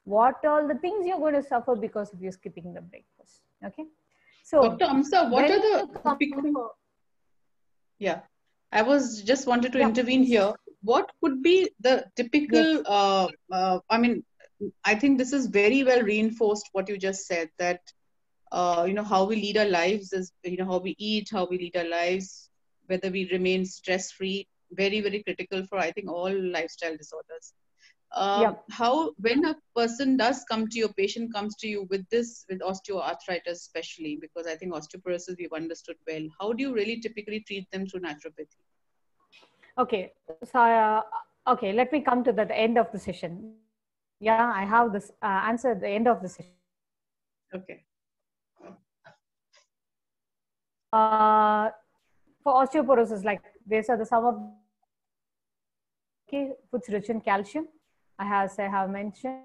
what all the things you're going to suffer because of you skipping the breakfast. Okay. So Doctor Amsa, what are the come typical... for, Yeah, I was just wanted to yeah, intervene please. here. What could be the typical, Yes. uh, uh, I mean, I think this is very well reinforced what you just said, that, uh, you know, how we lead our lives is, you know, how we eat, how we lead our lives, whether we remain stress-free, very, very critical for, I think, all lifestyle disorders. Um, Yeah. how, when a person does come to you, patient comes to you with this, with osteoarthritis especially, because I think osteoporosis we've understood well, how do you really typically treat them through naturopathy? Okay. So, uh, okay, let me come to the, the end of the session. Yeah, I have this uh, answer at the end of the session. Okay. Uh, for osteoporosis, like these are the some of okay, foods rich in calcium. I have, as I have mentioned.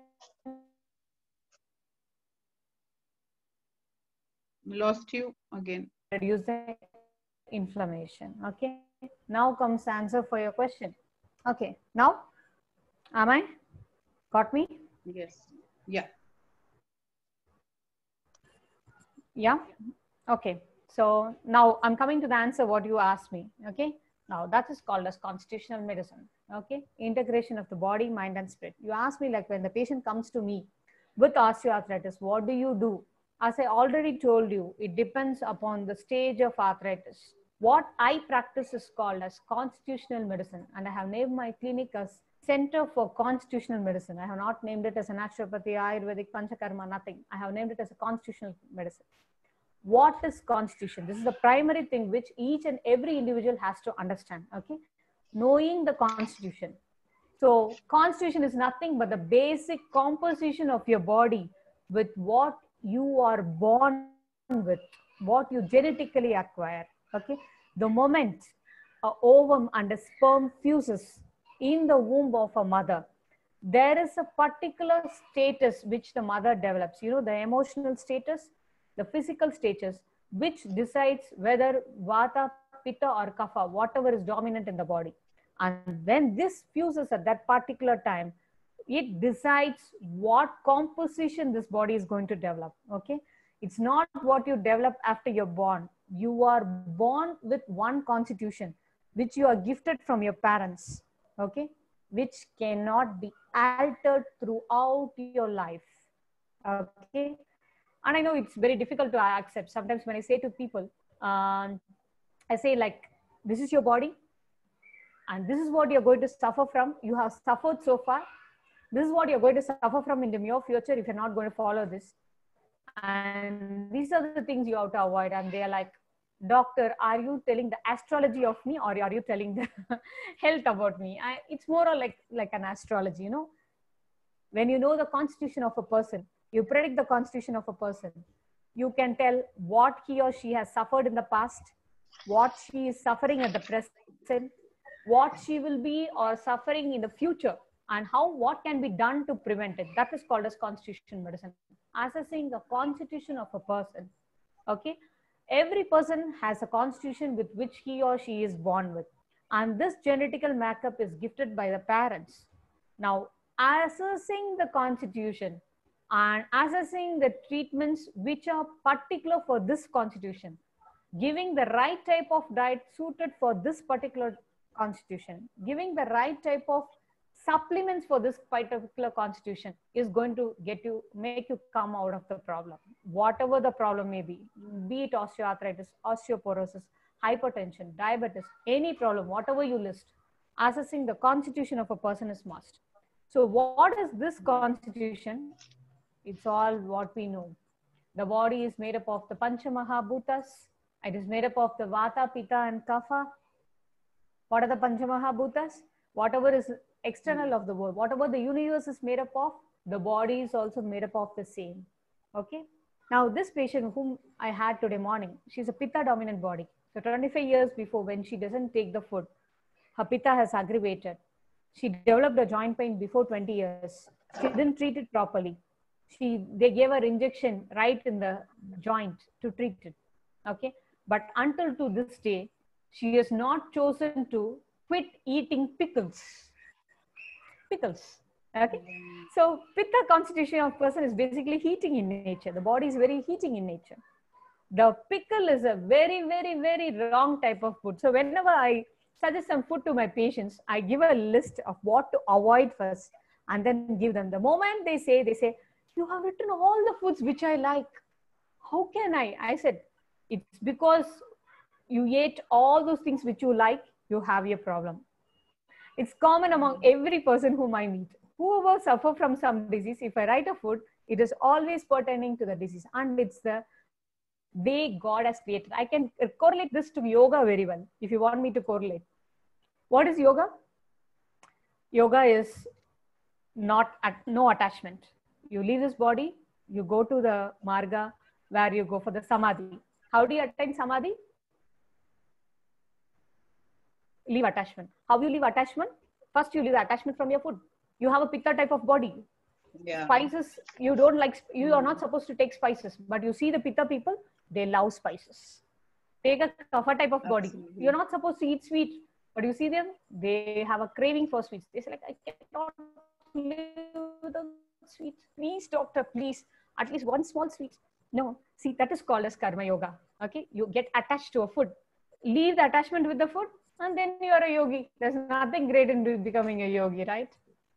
Lost you again. Reduce the inflammation. Okay. Now comes the answer for your question. Okay. Now, am I? Got me? Yes. Yeah. Yeah. Okay. So now I'm coming to the answer what you asked me. Okay. Now that is called as constitutional medicine. Okay. Integration of the body, mind, and spirit. You asked me like when the patient comes to me with osteoarthritis, what do you do? As I already told you, it depends upon the stage of arthritis. What I practice is called as constitutional medicine, and I have named my clinic as Center for Constitutional Medicine. I have not named it as a naturopathy, Ayurvedic, Panchakarma, nothing. I have named it as a constitutional medicine. What is constitution? This is the primary thing which each and every individual has to understand. Okay, knowing the constitution. So constitution is nothing but the basic composition of your body with what you are born with, what you genetically acquire. Okay, the moment a ovum and a sperm fuses in the womb of a mother, there is a particular status which the mother develops. You know, the emotional status, the physical status, which decides whether vata, pitta, or kapha, whatever is dominant in the body. And when this fuses at that particular time, it decides what composition this body is going to develop. Okay, it's not what you develop after you're born. You are born with one constitution which you are gifted from your parents. Okay, which cannot be altered throughout your life. Okay, and I know it's very difficult to accept. Sometimes when I say to people, um, I say like, this is your body and this is what you're going to suffer from. You have suffered so far. This is what you're going to suffer from in the near future if you're not going to follow this. And these are the things you have to avoid. And they're like, doctor, are you telling the astrology of me or are you telling the health about me? I, it's more like, like an astrology, you know. When you know the constitution of a person, you predict the constitution of a person. You can tell what he or she has suffered in the past, what she is suffering at the present, what she will be or suffering in the future, and how what can be done to prevent it. That is called as constitution medicine, assessing the constitution of a person. Okay, every person has a constitution with which he or she is born with, and this genetical makeup is gifted by the parents. Now, assessing the constitution and assessing the treatments which are particular for this constitution, giving the right type of diet suited for this particular constitution, giving the right type of supplements for this particular constitution is going to get you, make you come out of the problem, whatever the problem may be, be it osteoarthritis, osteoporosis, hypertension, diabetes, any problem, whatever you list, assessing the constitution of a person is must. So what is this constitution? It's all what we know. The body is made up of the Pancha Mahabhutas. It is made up of the Vata, Pitta, and Kapha. What are the Pancha Mahabhutas? Whatever is external of the world, whatever the universe is made up of, the body is also made up of the same. Okay. Now this patient whom I had today morning, she's a Pitta dominant body. So twenty-five years before, when she doesn't take the food, her Pitta has aggravated. She developed a joint pain before twenty years. She didn't treat it properly. She, they gave her injection right in the joint to treat it. Okay. But until to this day, she has not chosen to quit eating pickles. Pickles. Okay. So pitta constitution of person is basically heating in nature. The body is very heating in nature. The pickle is a very, very, very wrong type of food. So whenever I suggest some food to my patients, I give a list of what to avoid first and then give them. The moment they say, they say, you have written all the foods which I like. How can I? I said, it's because you ate all those things which you like, you have a problem. It's common among every person whom I meet. Whoever suffer from some disease, if I write a food, it is always pertaining to the disease. And it's the way God has created. I can correlate this to yoga very well, if you want me to correlate. What is yoga? Yoga is not at, no attachment. You leave this body, you go to the marga where you go for the samadhi. How do you attain samadhi? Leave attachment. How you leave attachment? First, you leave attachment from your food. You have a pitta type of body. Yeah. Spices, you don't like, you are not supposed to take spices, but you see the pitta people, they love spices. Take a kapha type of body. Absolutely. You're not supposed to eat sweet, but you see them, they have a craving for sweets. They say like, I cannot live without sweets. Please, doctor, please, at least one small sweet. No, see, that is called as karma yoga. Okay, you get attached to a food. Leave the attachment with the food, and then you are a yogi. There's nothing great in becoming a yogi, right?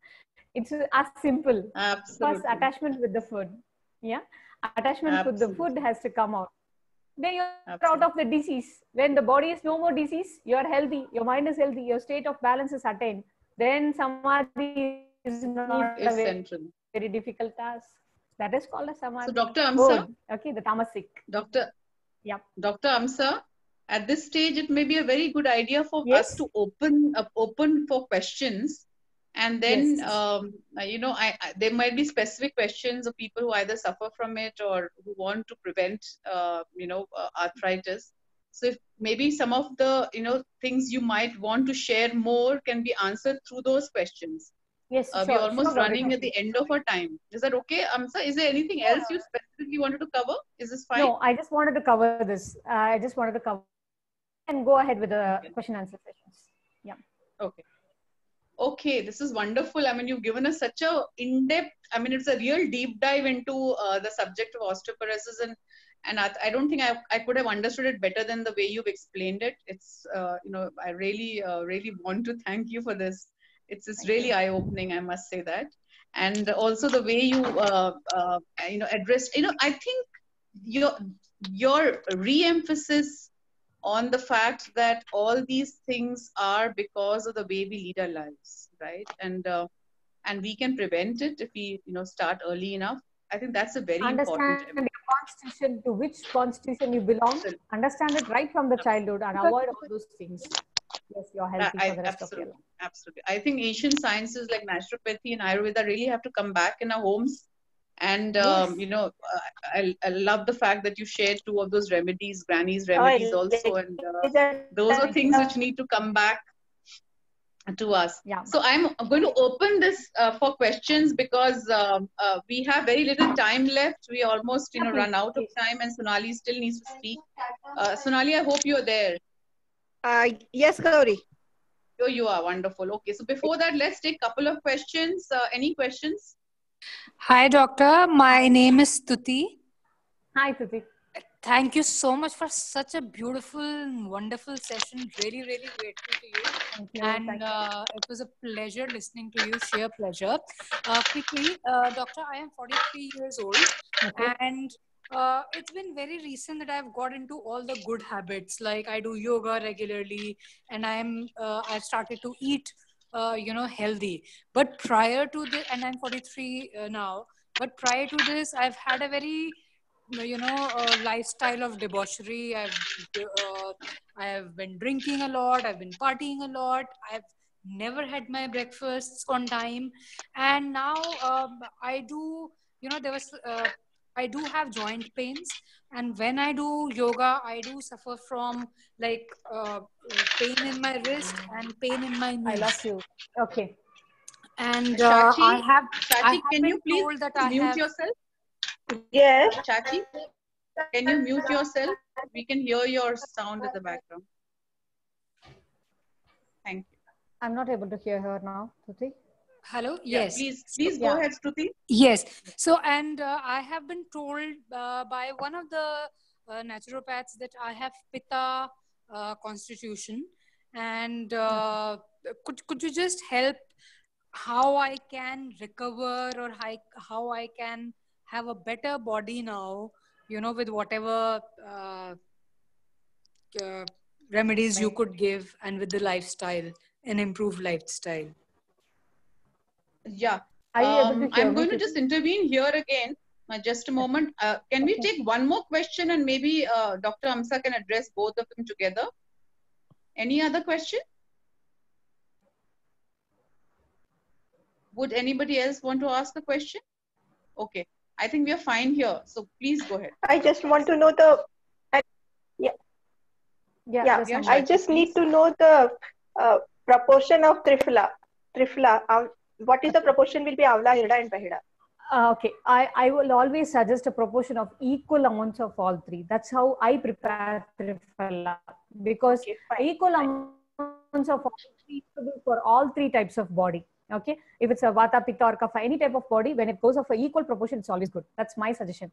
It's as simple. Absolutely. First, attachment with the food. Yeah, attachment Absolutely. with the food has to come out. Then you're Absolutely. out of the disease. When the body is no more disease, you're healthy. Your mind is healthy. Your state of balance is attained. Then samadhi is not Food is a very, central. very difficult task. That is called a samadhi. So Doctor Amsa, Food. Okay, the tamasic. Doctor Yeah. Doctor Amsa, at this stage, it may be a very good idea for Yes. us to open uh, open for questions, and then Yes. um, you know, I, I there might be specific questions of people who either suffer from it or who want to prevent uh, you know uh, arthritis. So if maybe some of the you know things you might want to share more can be answered through those questions. Yes, Uh, sure. we're almost sure, running Gauri. at the end of our time. Is that okay, Amsa? Is there anything else you specifically wanted to cover? Is this fine? No, I just wanted to cover this. Uh, I just wanted to cover and go ahead with the Okay. question answer sessions. Yeah. Okay. Okay, this is wonderful. I mean, you've given us such a in-depth, I mean, it's a real deep dive into uh, the subject of osteoporosis, and and I, I don't think I, I could have understood it better than the way you've explained it. It's, uh, you know, I really, uh, really want to thank you for this. It's, it's really eye-opening, I must say that. And also the way you, uh, uh, you know, addressed, you know, I think your, your re-emphasis on the fact that all these things are because of the way we lead our lives, right? And uh, and we can prevent it if we, you know, start early enough. I think that's a very Understand important. your constitution, to which constitution you belong. Absolutely. Understand it right from the childhood and avoid all those things. Yes, you're healthy I, for the rest absolutely, of your life. absolutely. I think ancient sciences like naturopathy and Ayurveda really have to come back in our homes. And um, Yes. you know, uh, I, I love the fact that you shared two of those remedies, Granny's remedies also, and uh, those are things which need to come back to us. Yeah. So I'm going to open this uh, for questions because um, uh, we have very little time left. We almost, you know, run out of time, and Sonali still needs to speak. Uh, Sonali, I hope you're there. Uh, yes, Gauri. Oh, you are wonderful. Okay, so before that, let's take a couple of questions. Uh, any questions? Hi, doctor. My name is Stuti. Hi, Tuti. Thank you so much for such a beautiful, wonderful session. Really, really grateful to you. Thank you. And Thank you. uh, it was a pleasure listening to you. Sheer pleasure. Uh, quickly, uh, doctor, I am forty-three years old, Okay. and uh, it's been very recent that I've got into all the good habits. Like I do yoga regularly, and I'm uh, I've started to eat, uh, you know, healthy. But prior to this, and I'm forty-three uh, now. But prior to this, I've had a very you know uh, lifestyle of debauchery. I've uh, I have been drinking a lot. I've been partying a lot. I've never had my breakfasts on time, and now um, I do. You know, there was uh, I do have joint pains, and when I do yoga, I do suffer from like uh, pain in my wrist and pain in my I knees. lost you. Okay. And uh, Chachi, I have I Chachi, have can been you please told that I mute have. yourself? Yes. Chachi, can you mute yourself? We can hear your sound in the background. Thank you. I'm not able to hear her now, Tuti. Hello. Yeah, Yes. please, please Yeah. go ahead, Stuti. Yes. So, and uh, I have been told uh, by one of the uh, naturopaths that I have Pitta uh, constitution, and uh, could could you just help how I can recover, or how, how I can have a better body now, you know, with whatever uh, uh, remedies you could give, and with the lifestyle, an improved lifestyle. Yeah. Are you able to Um, hear I'm me, going to Shruti? just intervene here again. Uh, just a moment. Uh, can we Okay. take one more question and maybe uh, Doctor Amsa can address both of them together? Any other question? Would anybody else want to ask a question? Okay. I think we are fine here. So please go ahead. I just want to know the, I- yeah, Yeah, yeah, there's Yeah, someone. I Shachi, just need please. to know the uh, proportion of Trifla. Trifla, uh, what is the proportion will be Avla, Hirda and Bahida? Uh, okay, I, I will always suggest a proportion of equal amounts of all three. That's how I prepare Triphala, because Okay, fine. equal amounts of all three is suitable for all three types of body. Okay, if it's a Vata, Pitta or Kapha, any type of body, when it goes of a equal proportion, it's always good. That's my suggestion.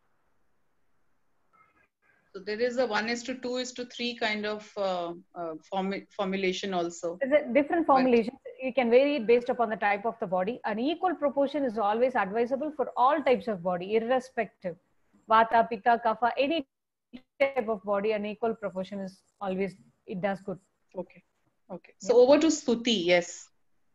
So there is a one is to two is to three kind of uh, uh, form formulation also. There's a different But formulations. You can vary it based upon the type of the body. An equal proportion is always advisable for all types of body, irrespective. Vata, Pitta, Kapha, any type of body, an equal proportion is always, it does good. okay. Okay. So Yeah. over to Stuti. Yes.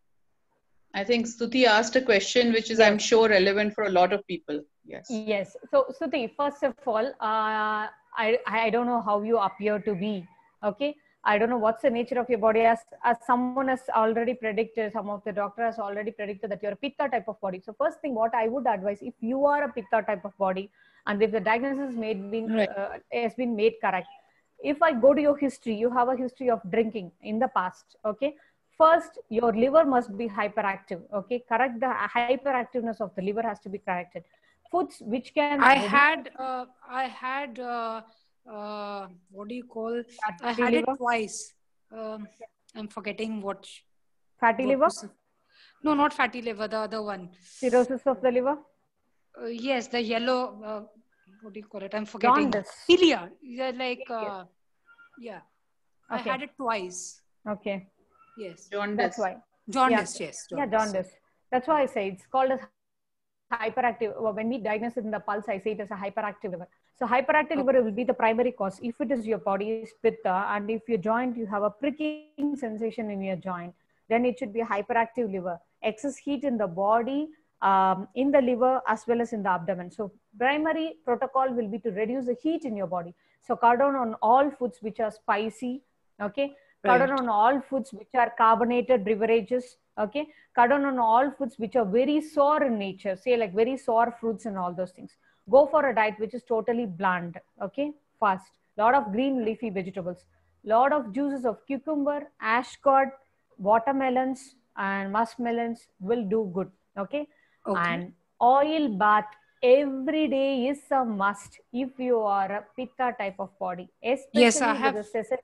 I think Stuti asked a question which is, Yes. I'm sure, relevant for a lot of people. Yes. Yes. So, Suti, first of all, uh, I I don't know how you appear to be. Okay. I don't know what's the nature of your body. As as someone has already predicted, some of the doctor has already predicted that you're a Pitta type of body. So, first thing, what I would advise, if you are a Pitta type of body, and if the diagnosis made been Right. uh, has been made correct, if I go to your history, you have a history of drinking in the past. Okay. First, your liver must be hyperactive. Okay. Correct the hyperactiveness of the liver has to be corrected. Foods which can I reduce had, uh, I had, uh, uh, what do you call? I fatty had it liver, twice. Um, I'm forgetting what, fatty what liver, was it? No, not fatty liver, the other one. cirrhosis of the liver, Uh, yes, the yellow, uh, what do you call it? I'm forgetting. jaundice. Cilia. Yeah, like, uh, yeah. I Okay. had it twice. Okay, Yes. Jaundice. that's why. Jaundice, Yeah, yes. yeah, Jaundice. jaundice. That's why I say it's called as hyperactive. Well, when we diagnose it in the pulse, I say it as a hyperactive liver. So hyperactive liver will be the primary cause. If it is your body's pitta, and if your joint, you have a pricking sensation in your joint, then it should be a hyperactive liver. Excess heat in the body, um, in the liver as well as in the abdomen. So primary protocol will be to reduce the heat in your body. So cut down on all foods which are spicy. Okay. Cut down Right. on all foods which are carbonated beverages. Okay. Cut down on all foods which are very sour in nature, say like very sour fruits and all those things. Go for a diet which is totally bland. Okay. Fast. Lot of green leafy vegetables. Lot of juices of cucumber, ashcot, watermelons, and muskmelons will do good. Okay. Okay. And oil bath every day is a must if you are a pitta type of body, especially Yes, I with have the sesame.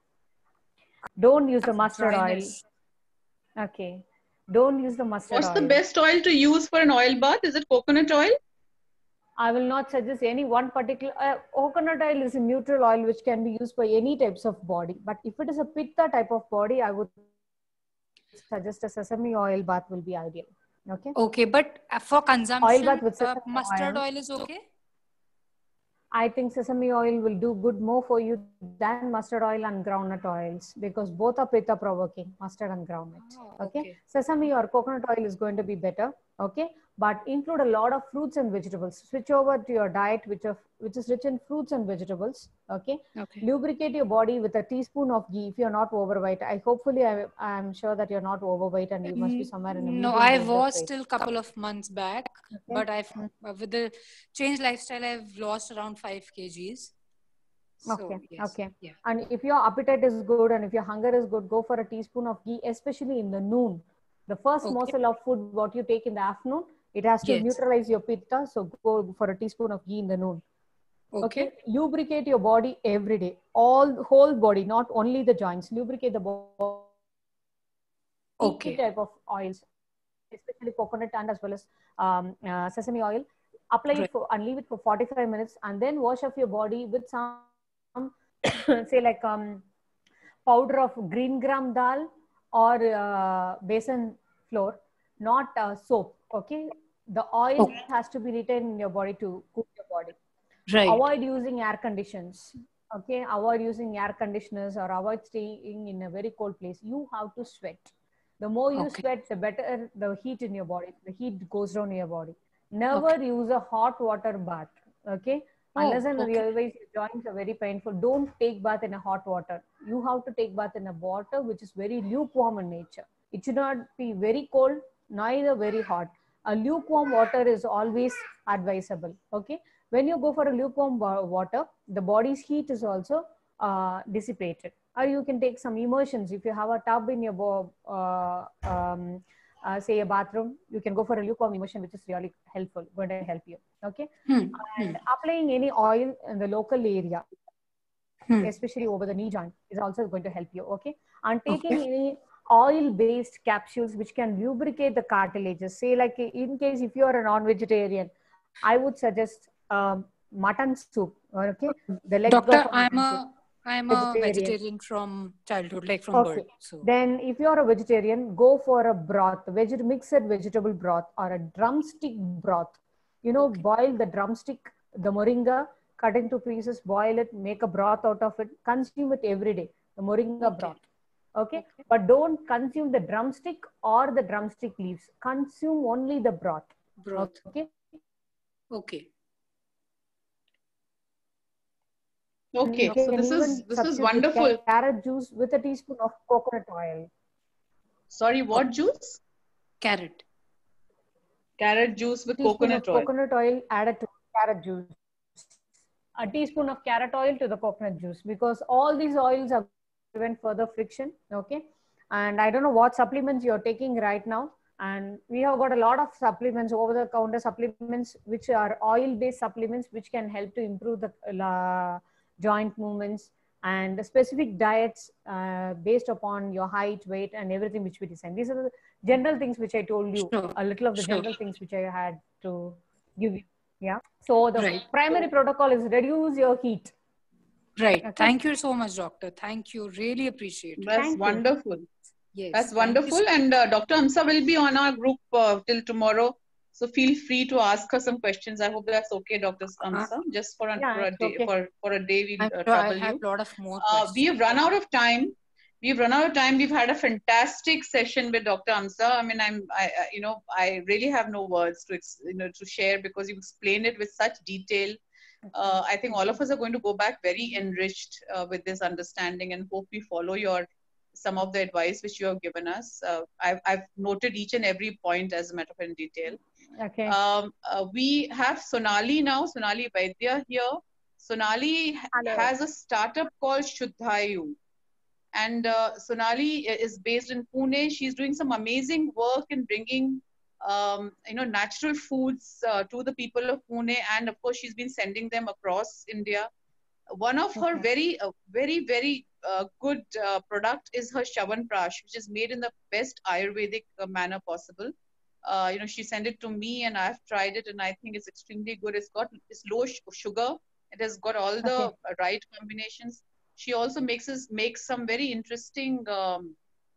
Don't use the mustard dryness. oil. Okay. Don't use the mustard What's the oil. best oil to use for an oil bath? Is it coconut oil? I will not suggest any one particular. Uh, coconut oil is a neutral oil which can be used for any types of body. But if it is a pitta type of body, I would suggest a sesame oil bath will be ideal. Okay. Okay, but for Oil consumption, bath with uh, sesame mustard oil. oil is okay? I think sesame oil will do good more for you than mustard oil and groundnut oils, because both are pitta provoking, mustard and groundnut. Oh, Okay? okay. Sesame or coconut oil is going to be better. Okay, but include a lot of fruits and vegetables. Switch over to your diet which of which is rich in fruits and vegetables. Okay, Okay. lubricate your body with a teaspoon of ghee if you're not overweight. I hopefully I I'm sure that you're not overweight and you must be somewhere in a No, medium I range of was weight. still couple of months back, Okay. but I've Mm. uh, with the changed lifestyle, I've lost around five kgs. So, Okay. yes. Okay. Yeah. And if your appetite is good and if your hunger is good, go for a teaspoon of ghee, especially in the noon. The first Okay. morsel of food, what you take in the afternoon, it has to Yes. neutralize your pitta. So go for a teaspoon of ghee in the noon. Okay. Okay. Lubricate your body every day, all whole body, not only the joints. Lubricate the body. Okay. Any type of oils, especially coconut and as well as um, uh, sesame oil. Apply Right. it for and leave it for forty-five minutes, and then wash off your body with some say like um, powder of green gram dal or uh, besan flour, not uh, soap. Okay, the oil Okay. has to be retained in your body to cool your body. Right. Avoid using air conditions. Okay, avoid using air conditioners or avoid staying in a very cold place. You have to sweat. The more you Okay. sweat, the better the heat in your body. The heat goes down in your body. Never Okay. use a hot water bath. Okay, Oh, unless and okay. otherwise your joints are very painful. Don't take bath in a hot water. You have to take bath in a water which is very lukewarm in nature. It should not be very cold, neither very hot. A lukewarm water is always advisable. Okay, when you go for a lukewarm water, the body's heat is also uh, dissipated. Or you can take some immersions. If you have a tub in your uh, um, uh, say a bathroom, you can go for a lukewarm immersion, which is really helpful, going to help you. Okay, Hmm. and Hmm. applying any oil in the local area, Hmm. especially over the knee joint, is also going to help you. Okay, and taking Okay. any oil-based capsules which can lubricate the cartilages. Say like in case if you are a non-vegetarian, I would suggest um, mutton soup. Okay, the leg Doctor, of a I'm mutton soup. a I'm a Vegetarian. vegetarian from childhood, like from Okay. birth. So Then if you're a vegetarian, go for a broth, veg- mixed vegetable broth or a drumstick broth. You know, okay. boil the drumstick, the moringa, cut into pieces, boil it, make a broth out of it, consume it every day, the moringa Okay. broth. Okay? Okay. But don't consume the drumstick or the drumstick leaves. Consume only the broth. Broth. Okay? Okay. Okay, You so can this is even this is substitute with wonderful. carrot juice with a teaspoon of coconut oil. Sorry, what juice? Carrot. Carrot juice with Teaspoon coconut of oil. coconut oil added to carrot juice. A teaspoon of carrot oil to the coconut juice, because all these oils are prevent further friction. Okay, and I don't know what supplements you're taking right now, and we have got a lot of supplements, over the counter supplements, which are oil based supplements which can help to improve the uh, joint movements, and specific diets uh, based upon your height, weight, and everything which we design. These are the general things which I told you, Sure. a little of the Sure. general things which I had to give you. Yeah. So the Right. primary protocol is reduce your heat. Right. Okay. Thank you so much, doctor. Thank you. Really appreciate it. That's Thank you. wonderful. Yes. That's thank you wonderful. so- And uh, Doctor Amsa will be on our group uh, till tomorrow. So feel free to ask her some questions. I hope that's okay, Doctor Amsa. Just for a, Yeah, for a it's day, okay. for, for a day, we'll I'm uh, sure I'll trouble have you. a lot of more Uh, we questions. have run out of time. We've run out of time. We've had a fantastic session with Doctor Amsa. I mean, I'm, I, I- you know, I really have no words to, ex- you know, to share, because you explained it with such detail. Uh, I think all of us are going to go back very enriched uh, with this understanding, and hope we follow your some of the advice which you have given us. Uh, I've, I've noted each and every point as a matter of in detail. Okay. Um, uh, we have Sonali now, Sonali Vaidya here. Sonali Hello. has a startup called Shuddhayu. And uh, Sonali is based in Pune. She's doing some amazing work in bringing, um, you know, natural foods uh, to the people of Pune. And of course, she's been sending them across India. One of her Okay. very, uh, very, very uh, good uh, product is her Chyawanprash, which is made in the best Ayurvedic uh, manner possible. Uh, you know, she sent it to me, and I've tried it, and I think it's extremely good. It's got it's low sh- sugar. It has got all the Okay. uh, right combinations. She also makes us makes some very interesting um,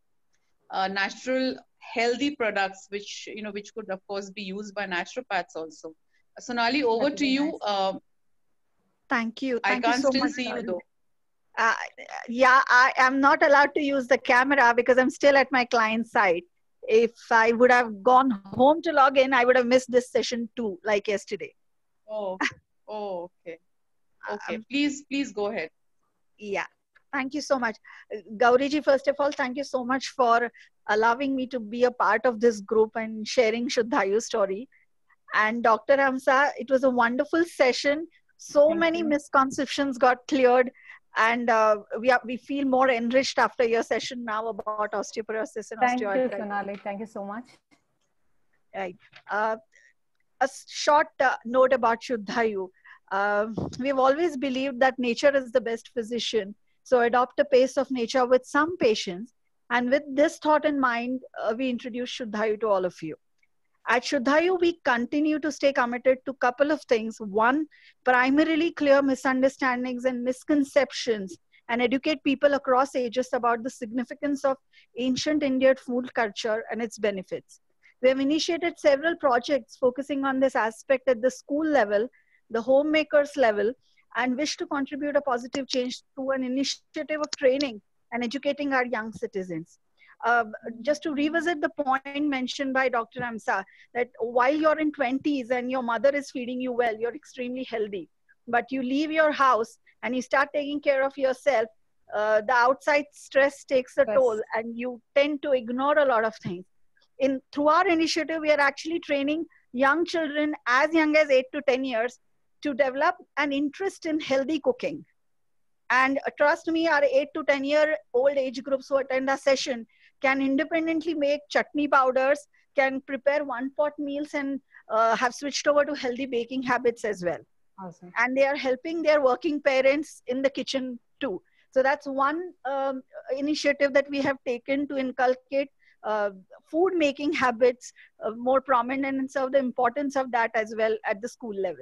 uh, natural, healthy products, which you know, which could of course be used by naturopaths also. Sonali, over That's to very you. nice. Uh, Thank you. I Thank you can't so still much. see you darling. though. Uh, yeah, I am not allowed to use the camera because I'm still at my client side. If I would have gone home to log in, I would have missed this session too, like yesterday. Oh, oh, okay. Okay, Um, please, please go ahead. yeah, thank you so much. Uh, Gauriji, first of all, thank you so much for allowing me to be a part of this group and sharing Shuddhayu story. And Doctor Amsa, it was a wonderful session. So Thank many you. misconceptions got cleared, and uh, we are, we feel more enriched after your session now about osteoporosis and Thank you, osteoarthritis. Sonali. Thank you so much. Right. Uh, a s- short uh, note about Shuddhayu. Uh, we've always believed that nature is the best physician. So adopt a pace of nature with some patience. And with this thought in mind, uh, we introduce Shuddhayu to all of you. At Shuddhayu, we continue to stay committed to a couple of things. One, primarily clear misunderstandings and misconceptions and educate people across ages about the significance of ancient Indian food culture and its benefits. We have initiated several projects focusing on this aspect at the school level, the homemakers level, and wish to contribute a positive change through an initiative of training and educating our young citizens. Uh, just to revisit the point mentioned by Doctor Amsa, that while you're in twenties and your mother is feeding you well, you're extremely healthy, but you leave your house and you start taking care of yourself, uh, the outside stress takes a Yes. toll and you tend to ignore a lot of things. In through our initiative, we are actually training young children as young as eight to ten years to develop an interest in healthy cooking. And uh, trust me, our eight to ten year old age groups who attend our session can independently make chutney powders, can prepare one pot meals, and uh, have switched over to healthy baking habits as well. Awesome. And they are helping their working parents in the kitchen too. So that's one um, initiative that we have taken to inculcate uh, food making habits uh, more prominent, and serve the importance of that as well at the school level.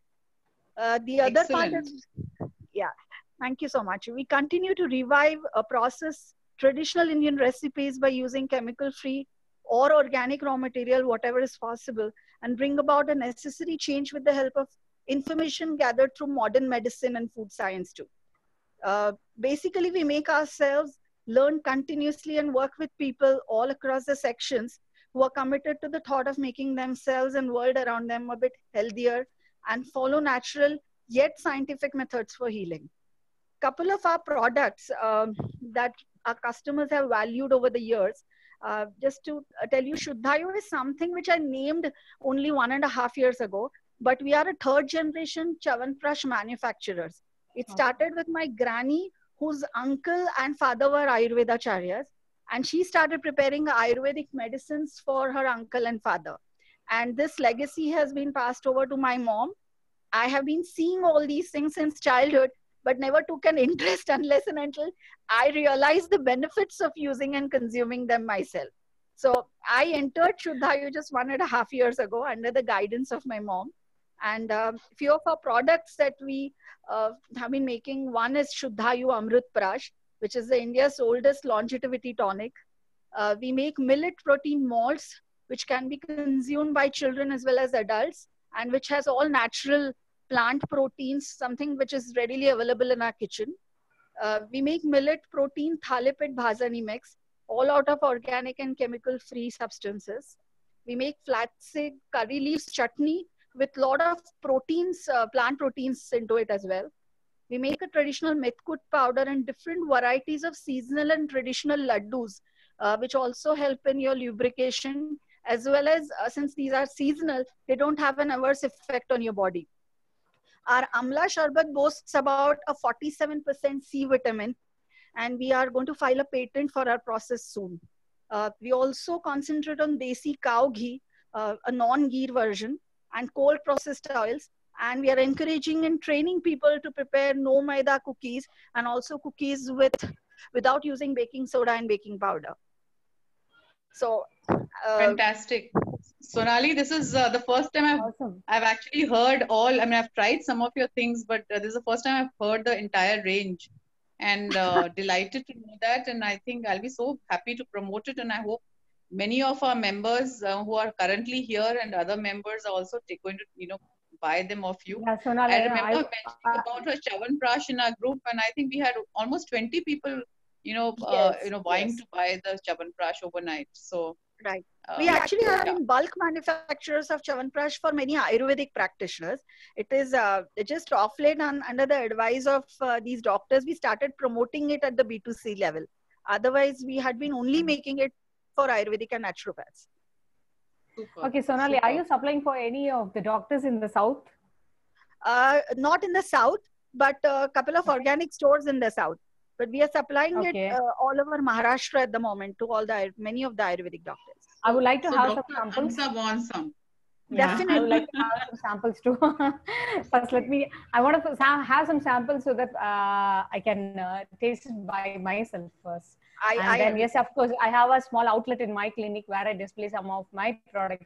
Uh, the other Excellent. part is, yeah, thank you so much. We continue to revive a process traditional Indian recipes by using chemical free or organic raw material, whatever is possible, and bring about a necessary change with the help of information gathered through modern medicine and food science too. Uh, basically, we make ourselves learn continuously and work with people all across the sections who are committed to the thought of making themselves and world around them a bit healthier and follow natural yet scientific methods for healing. Couple of our products um, that our customers have valued over the years. Uh, just to uh, tell you, Shuddhayu is something which I named only one and a half years ago, but we are a third generation Chyawanprash manufacturers. It started with my granny, whose uncle and father were Ayurvedacharyas, and she started preparing Ayurvedic medicines for her uncle and father. And this legacy has been passed over to my mom. I have been seeing all these things since childhood, but never took an interest unless and until I realized the benefits of using and consuming them myself. So I entered Shuddhayu just one and a half years ago under the guidance of my mom. And a uh, few of our products that we uh, have been making, one is Shuddhayu Amrit Prash, which is the India's oldest longevity tonic. Uh, we make millet protein malts, which can be consumed by children as well as adults, and which has all natural plant proteins, something which is readily available in our kitchen. Uh, we make millet protein Thalipid Bhazani mix, all out of organic and chemical-free substances. We make flaxseed curry leaves chutney with a lot of proteins, uh, plant proteins into it as well. We make a traditional methkut powder and different varieties of seasonal and traditional laddus, uh, which also help in your lubrication, as well as uh, since these are seasonal, they don't have an adverse effect on your body. Our Amla Sharbat boasts about a forty-seven percent C vitamin, and we are going to file a patent for our process soon. Uh, we also concentrate on Desi cow ghee, uh, a non-ghee version, and cold processed oils. And we are encouraging and training people to prepare no maida cookies, and also cookies with without using baking soda and baking powder. So, uh, fantastic. Sonali, this is uh, the first time I've, Awesome. I've actually heard all, I mean, I've tried some of your things, but uh, this is the first time I've heard the entire range, and uh, delighted to know that. And I think I'll be so happy to promote it. And I hope many of our members uh, who are currently here and other members are also going to, you know, buy them off you. Yeah, Sonali, I remember I, mentioning uh, about her Chyawanprash in our group, and I think we had almost twenty people, you know, uh, yes, you know, buying yes. to buy the Chyawanprash overnight. So, right. uh, We actually have yeah. been bulk manufacturers of Chyawanprash for many Ayurvedic practitioners. It is uh, just off late on, under the advice of uh, these doctors, we started promoting it at the B two C level. Otherwise, we had been only making it for Ayurvedic and naturopaths. Super, okay, Sonali, super. are you supplying for any of the doctors in the south? Uh, not in the south, but a couple of organic stores in the south. But we are supplying Okay. it uh, all over Maharashtra at the moment to all the many of the Ayurvedic doctors. I would like to So have Doctor some samples. Amsa wants some. Yeah, Definitely. I would like to have some samples too. First, let me, I want to have some samples so that uh, I can uh, taste it by myself first. I, And I then, yes, of course, I have a small outlet in my clinic where I display some of my products on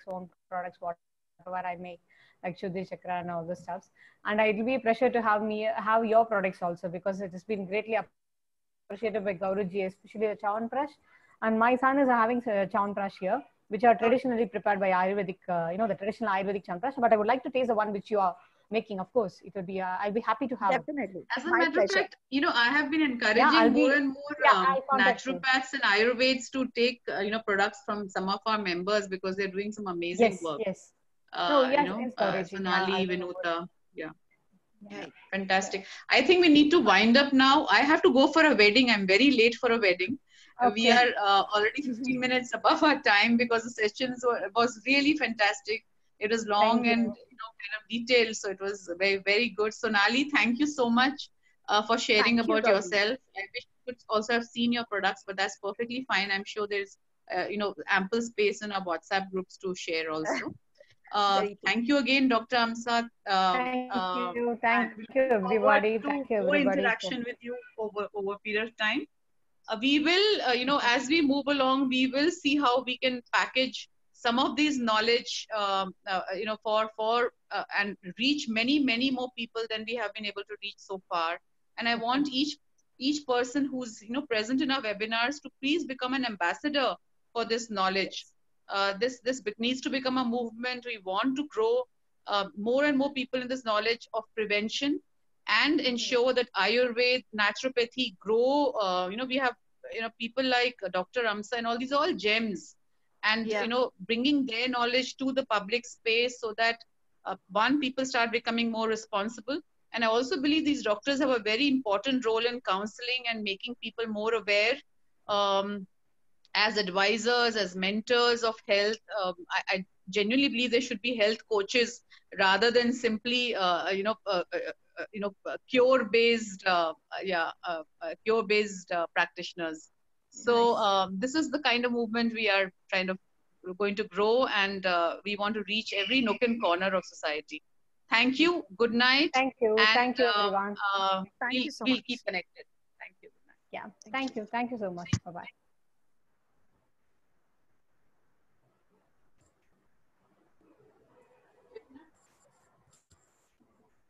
products, whatever I make, like Shuddhi Chakra and all the stuffs. And it will be a pleasure to have me have your products also, because it has been greatly appreciated by Gauriji, especially the Chyawanprash. And my son is having uh, Chyawanprash here, which are traditionally prepared by Ayurvedic, uh, you know, the traditional Ayurvedic Chyawanprash. But I would like to taste the one which you are making. Of course, it will be. Uh, I'll be happy to have. Definitely. As a My matter pleasure. of fact, you know, I have been encouraging Yeah, I'll more be- and more yeah, um, I'll contact you. naturopaths and Ayurveds to take, uh, you know, products from some of our members, because they're doing some amazing Yes, work. yes. Uh, No, you yes, know, yes, uh, Gauriji. Yeah, Sonali, I'll be more- Vinuta, yeah. Yeah. Right. Fantastic. I think we need to wind up now. I have to go for a wedding. I'm very late for a wedding. Uh, We Okay. are uh, already fifteen minutes above our time, because the sessions were, was really fantastic. It was long Thank and you. you know kind of detailed, so it was very very good. Sonali, thank you so much uh, for sharing Thank you, about Gauri. yourself. I wish you could also have seen your products, but that's perfectly fine. I'm sure there's uh, you know ample space in our WhatsApp groups to share also. Uh, Very true. thank you again, Doctor Amsat. Um, Thank um, you. Thank and we you, look forward everybody. to Thank you, more everybody. For... interaction with you over over a period of time. Uh, we will, uh, you know, as we move along, we will see how we can package some of these knowledge, um, uh, you know, for for uh, and reach many many more people than we have been able to reach so far. And I want each each person who's you know present in our webinars to please become an ambassador for this knowledge. Uh, this this be- needs to become a movement. We want to grow uh, more and more people in this knowledge of prevention, and ensure that Ayurveda, naturopathy grow. Uh, you know, we have you know people like Doctor Amsa and all these are all gems, and Yeah. you know bringing their knowledge to the public space, so that uh, one, people start becoming more responsible. And I also believe these doctors have a very important role in counseling and making people more aware. Um, as advisors, as mentors of health, um, I, I genuinely believe there should be health coaches rather than simply, uh, you know, uh, uh, uh, you know, uh, cure-based, uh, uh, yeah, uh, uh, cure-based uh, practitioners. So Nice. um, this is the kind of movement we are kind of going to grow, and uh, we want to reach every nook and corner of society. Thank you. Good night, Thank you. and Thank you, um, everyone. uh, Thank we'll, you so we'll much. keep connected. Thank you. Good night. Yeah. Thank Thank you. Thank you so much. Bye-bye.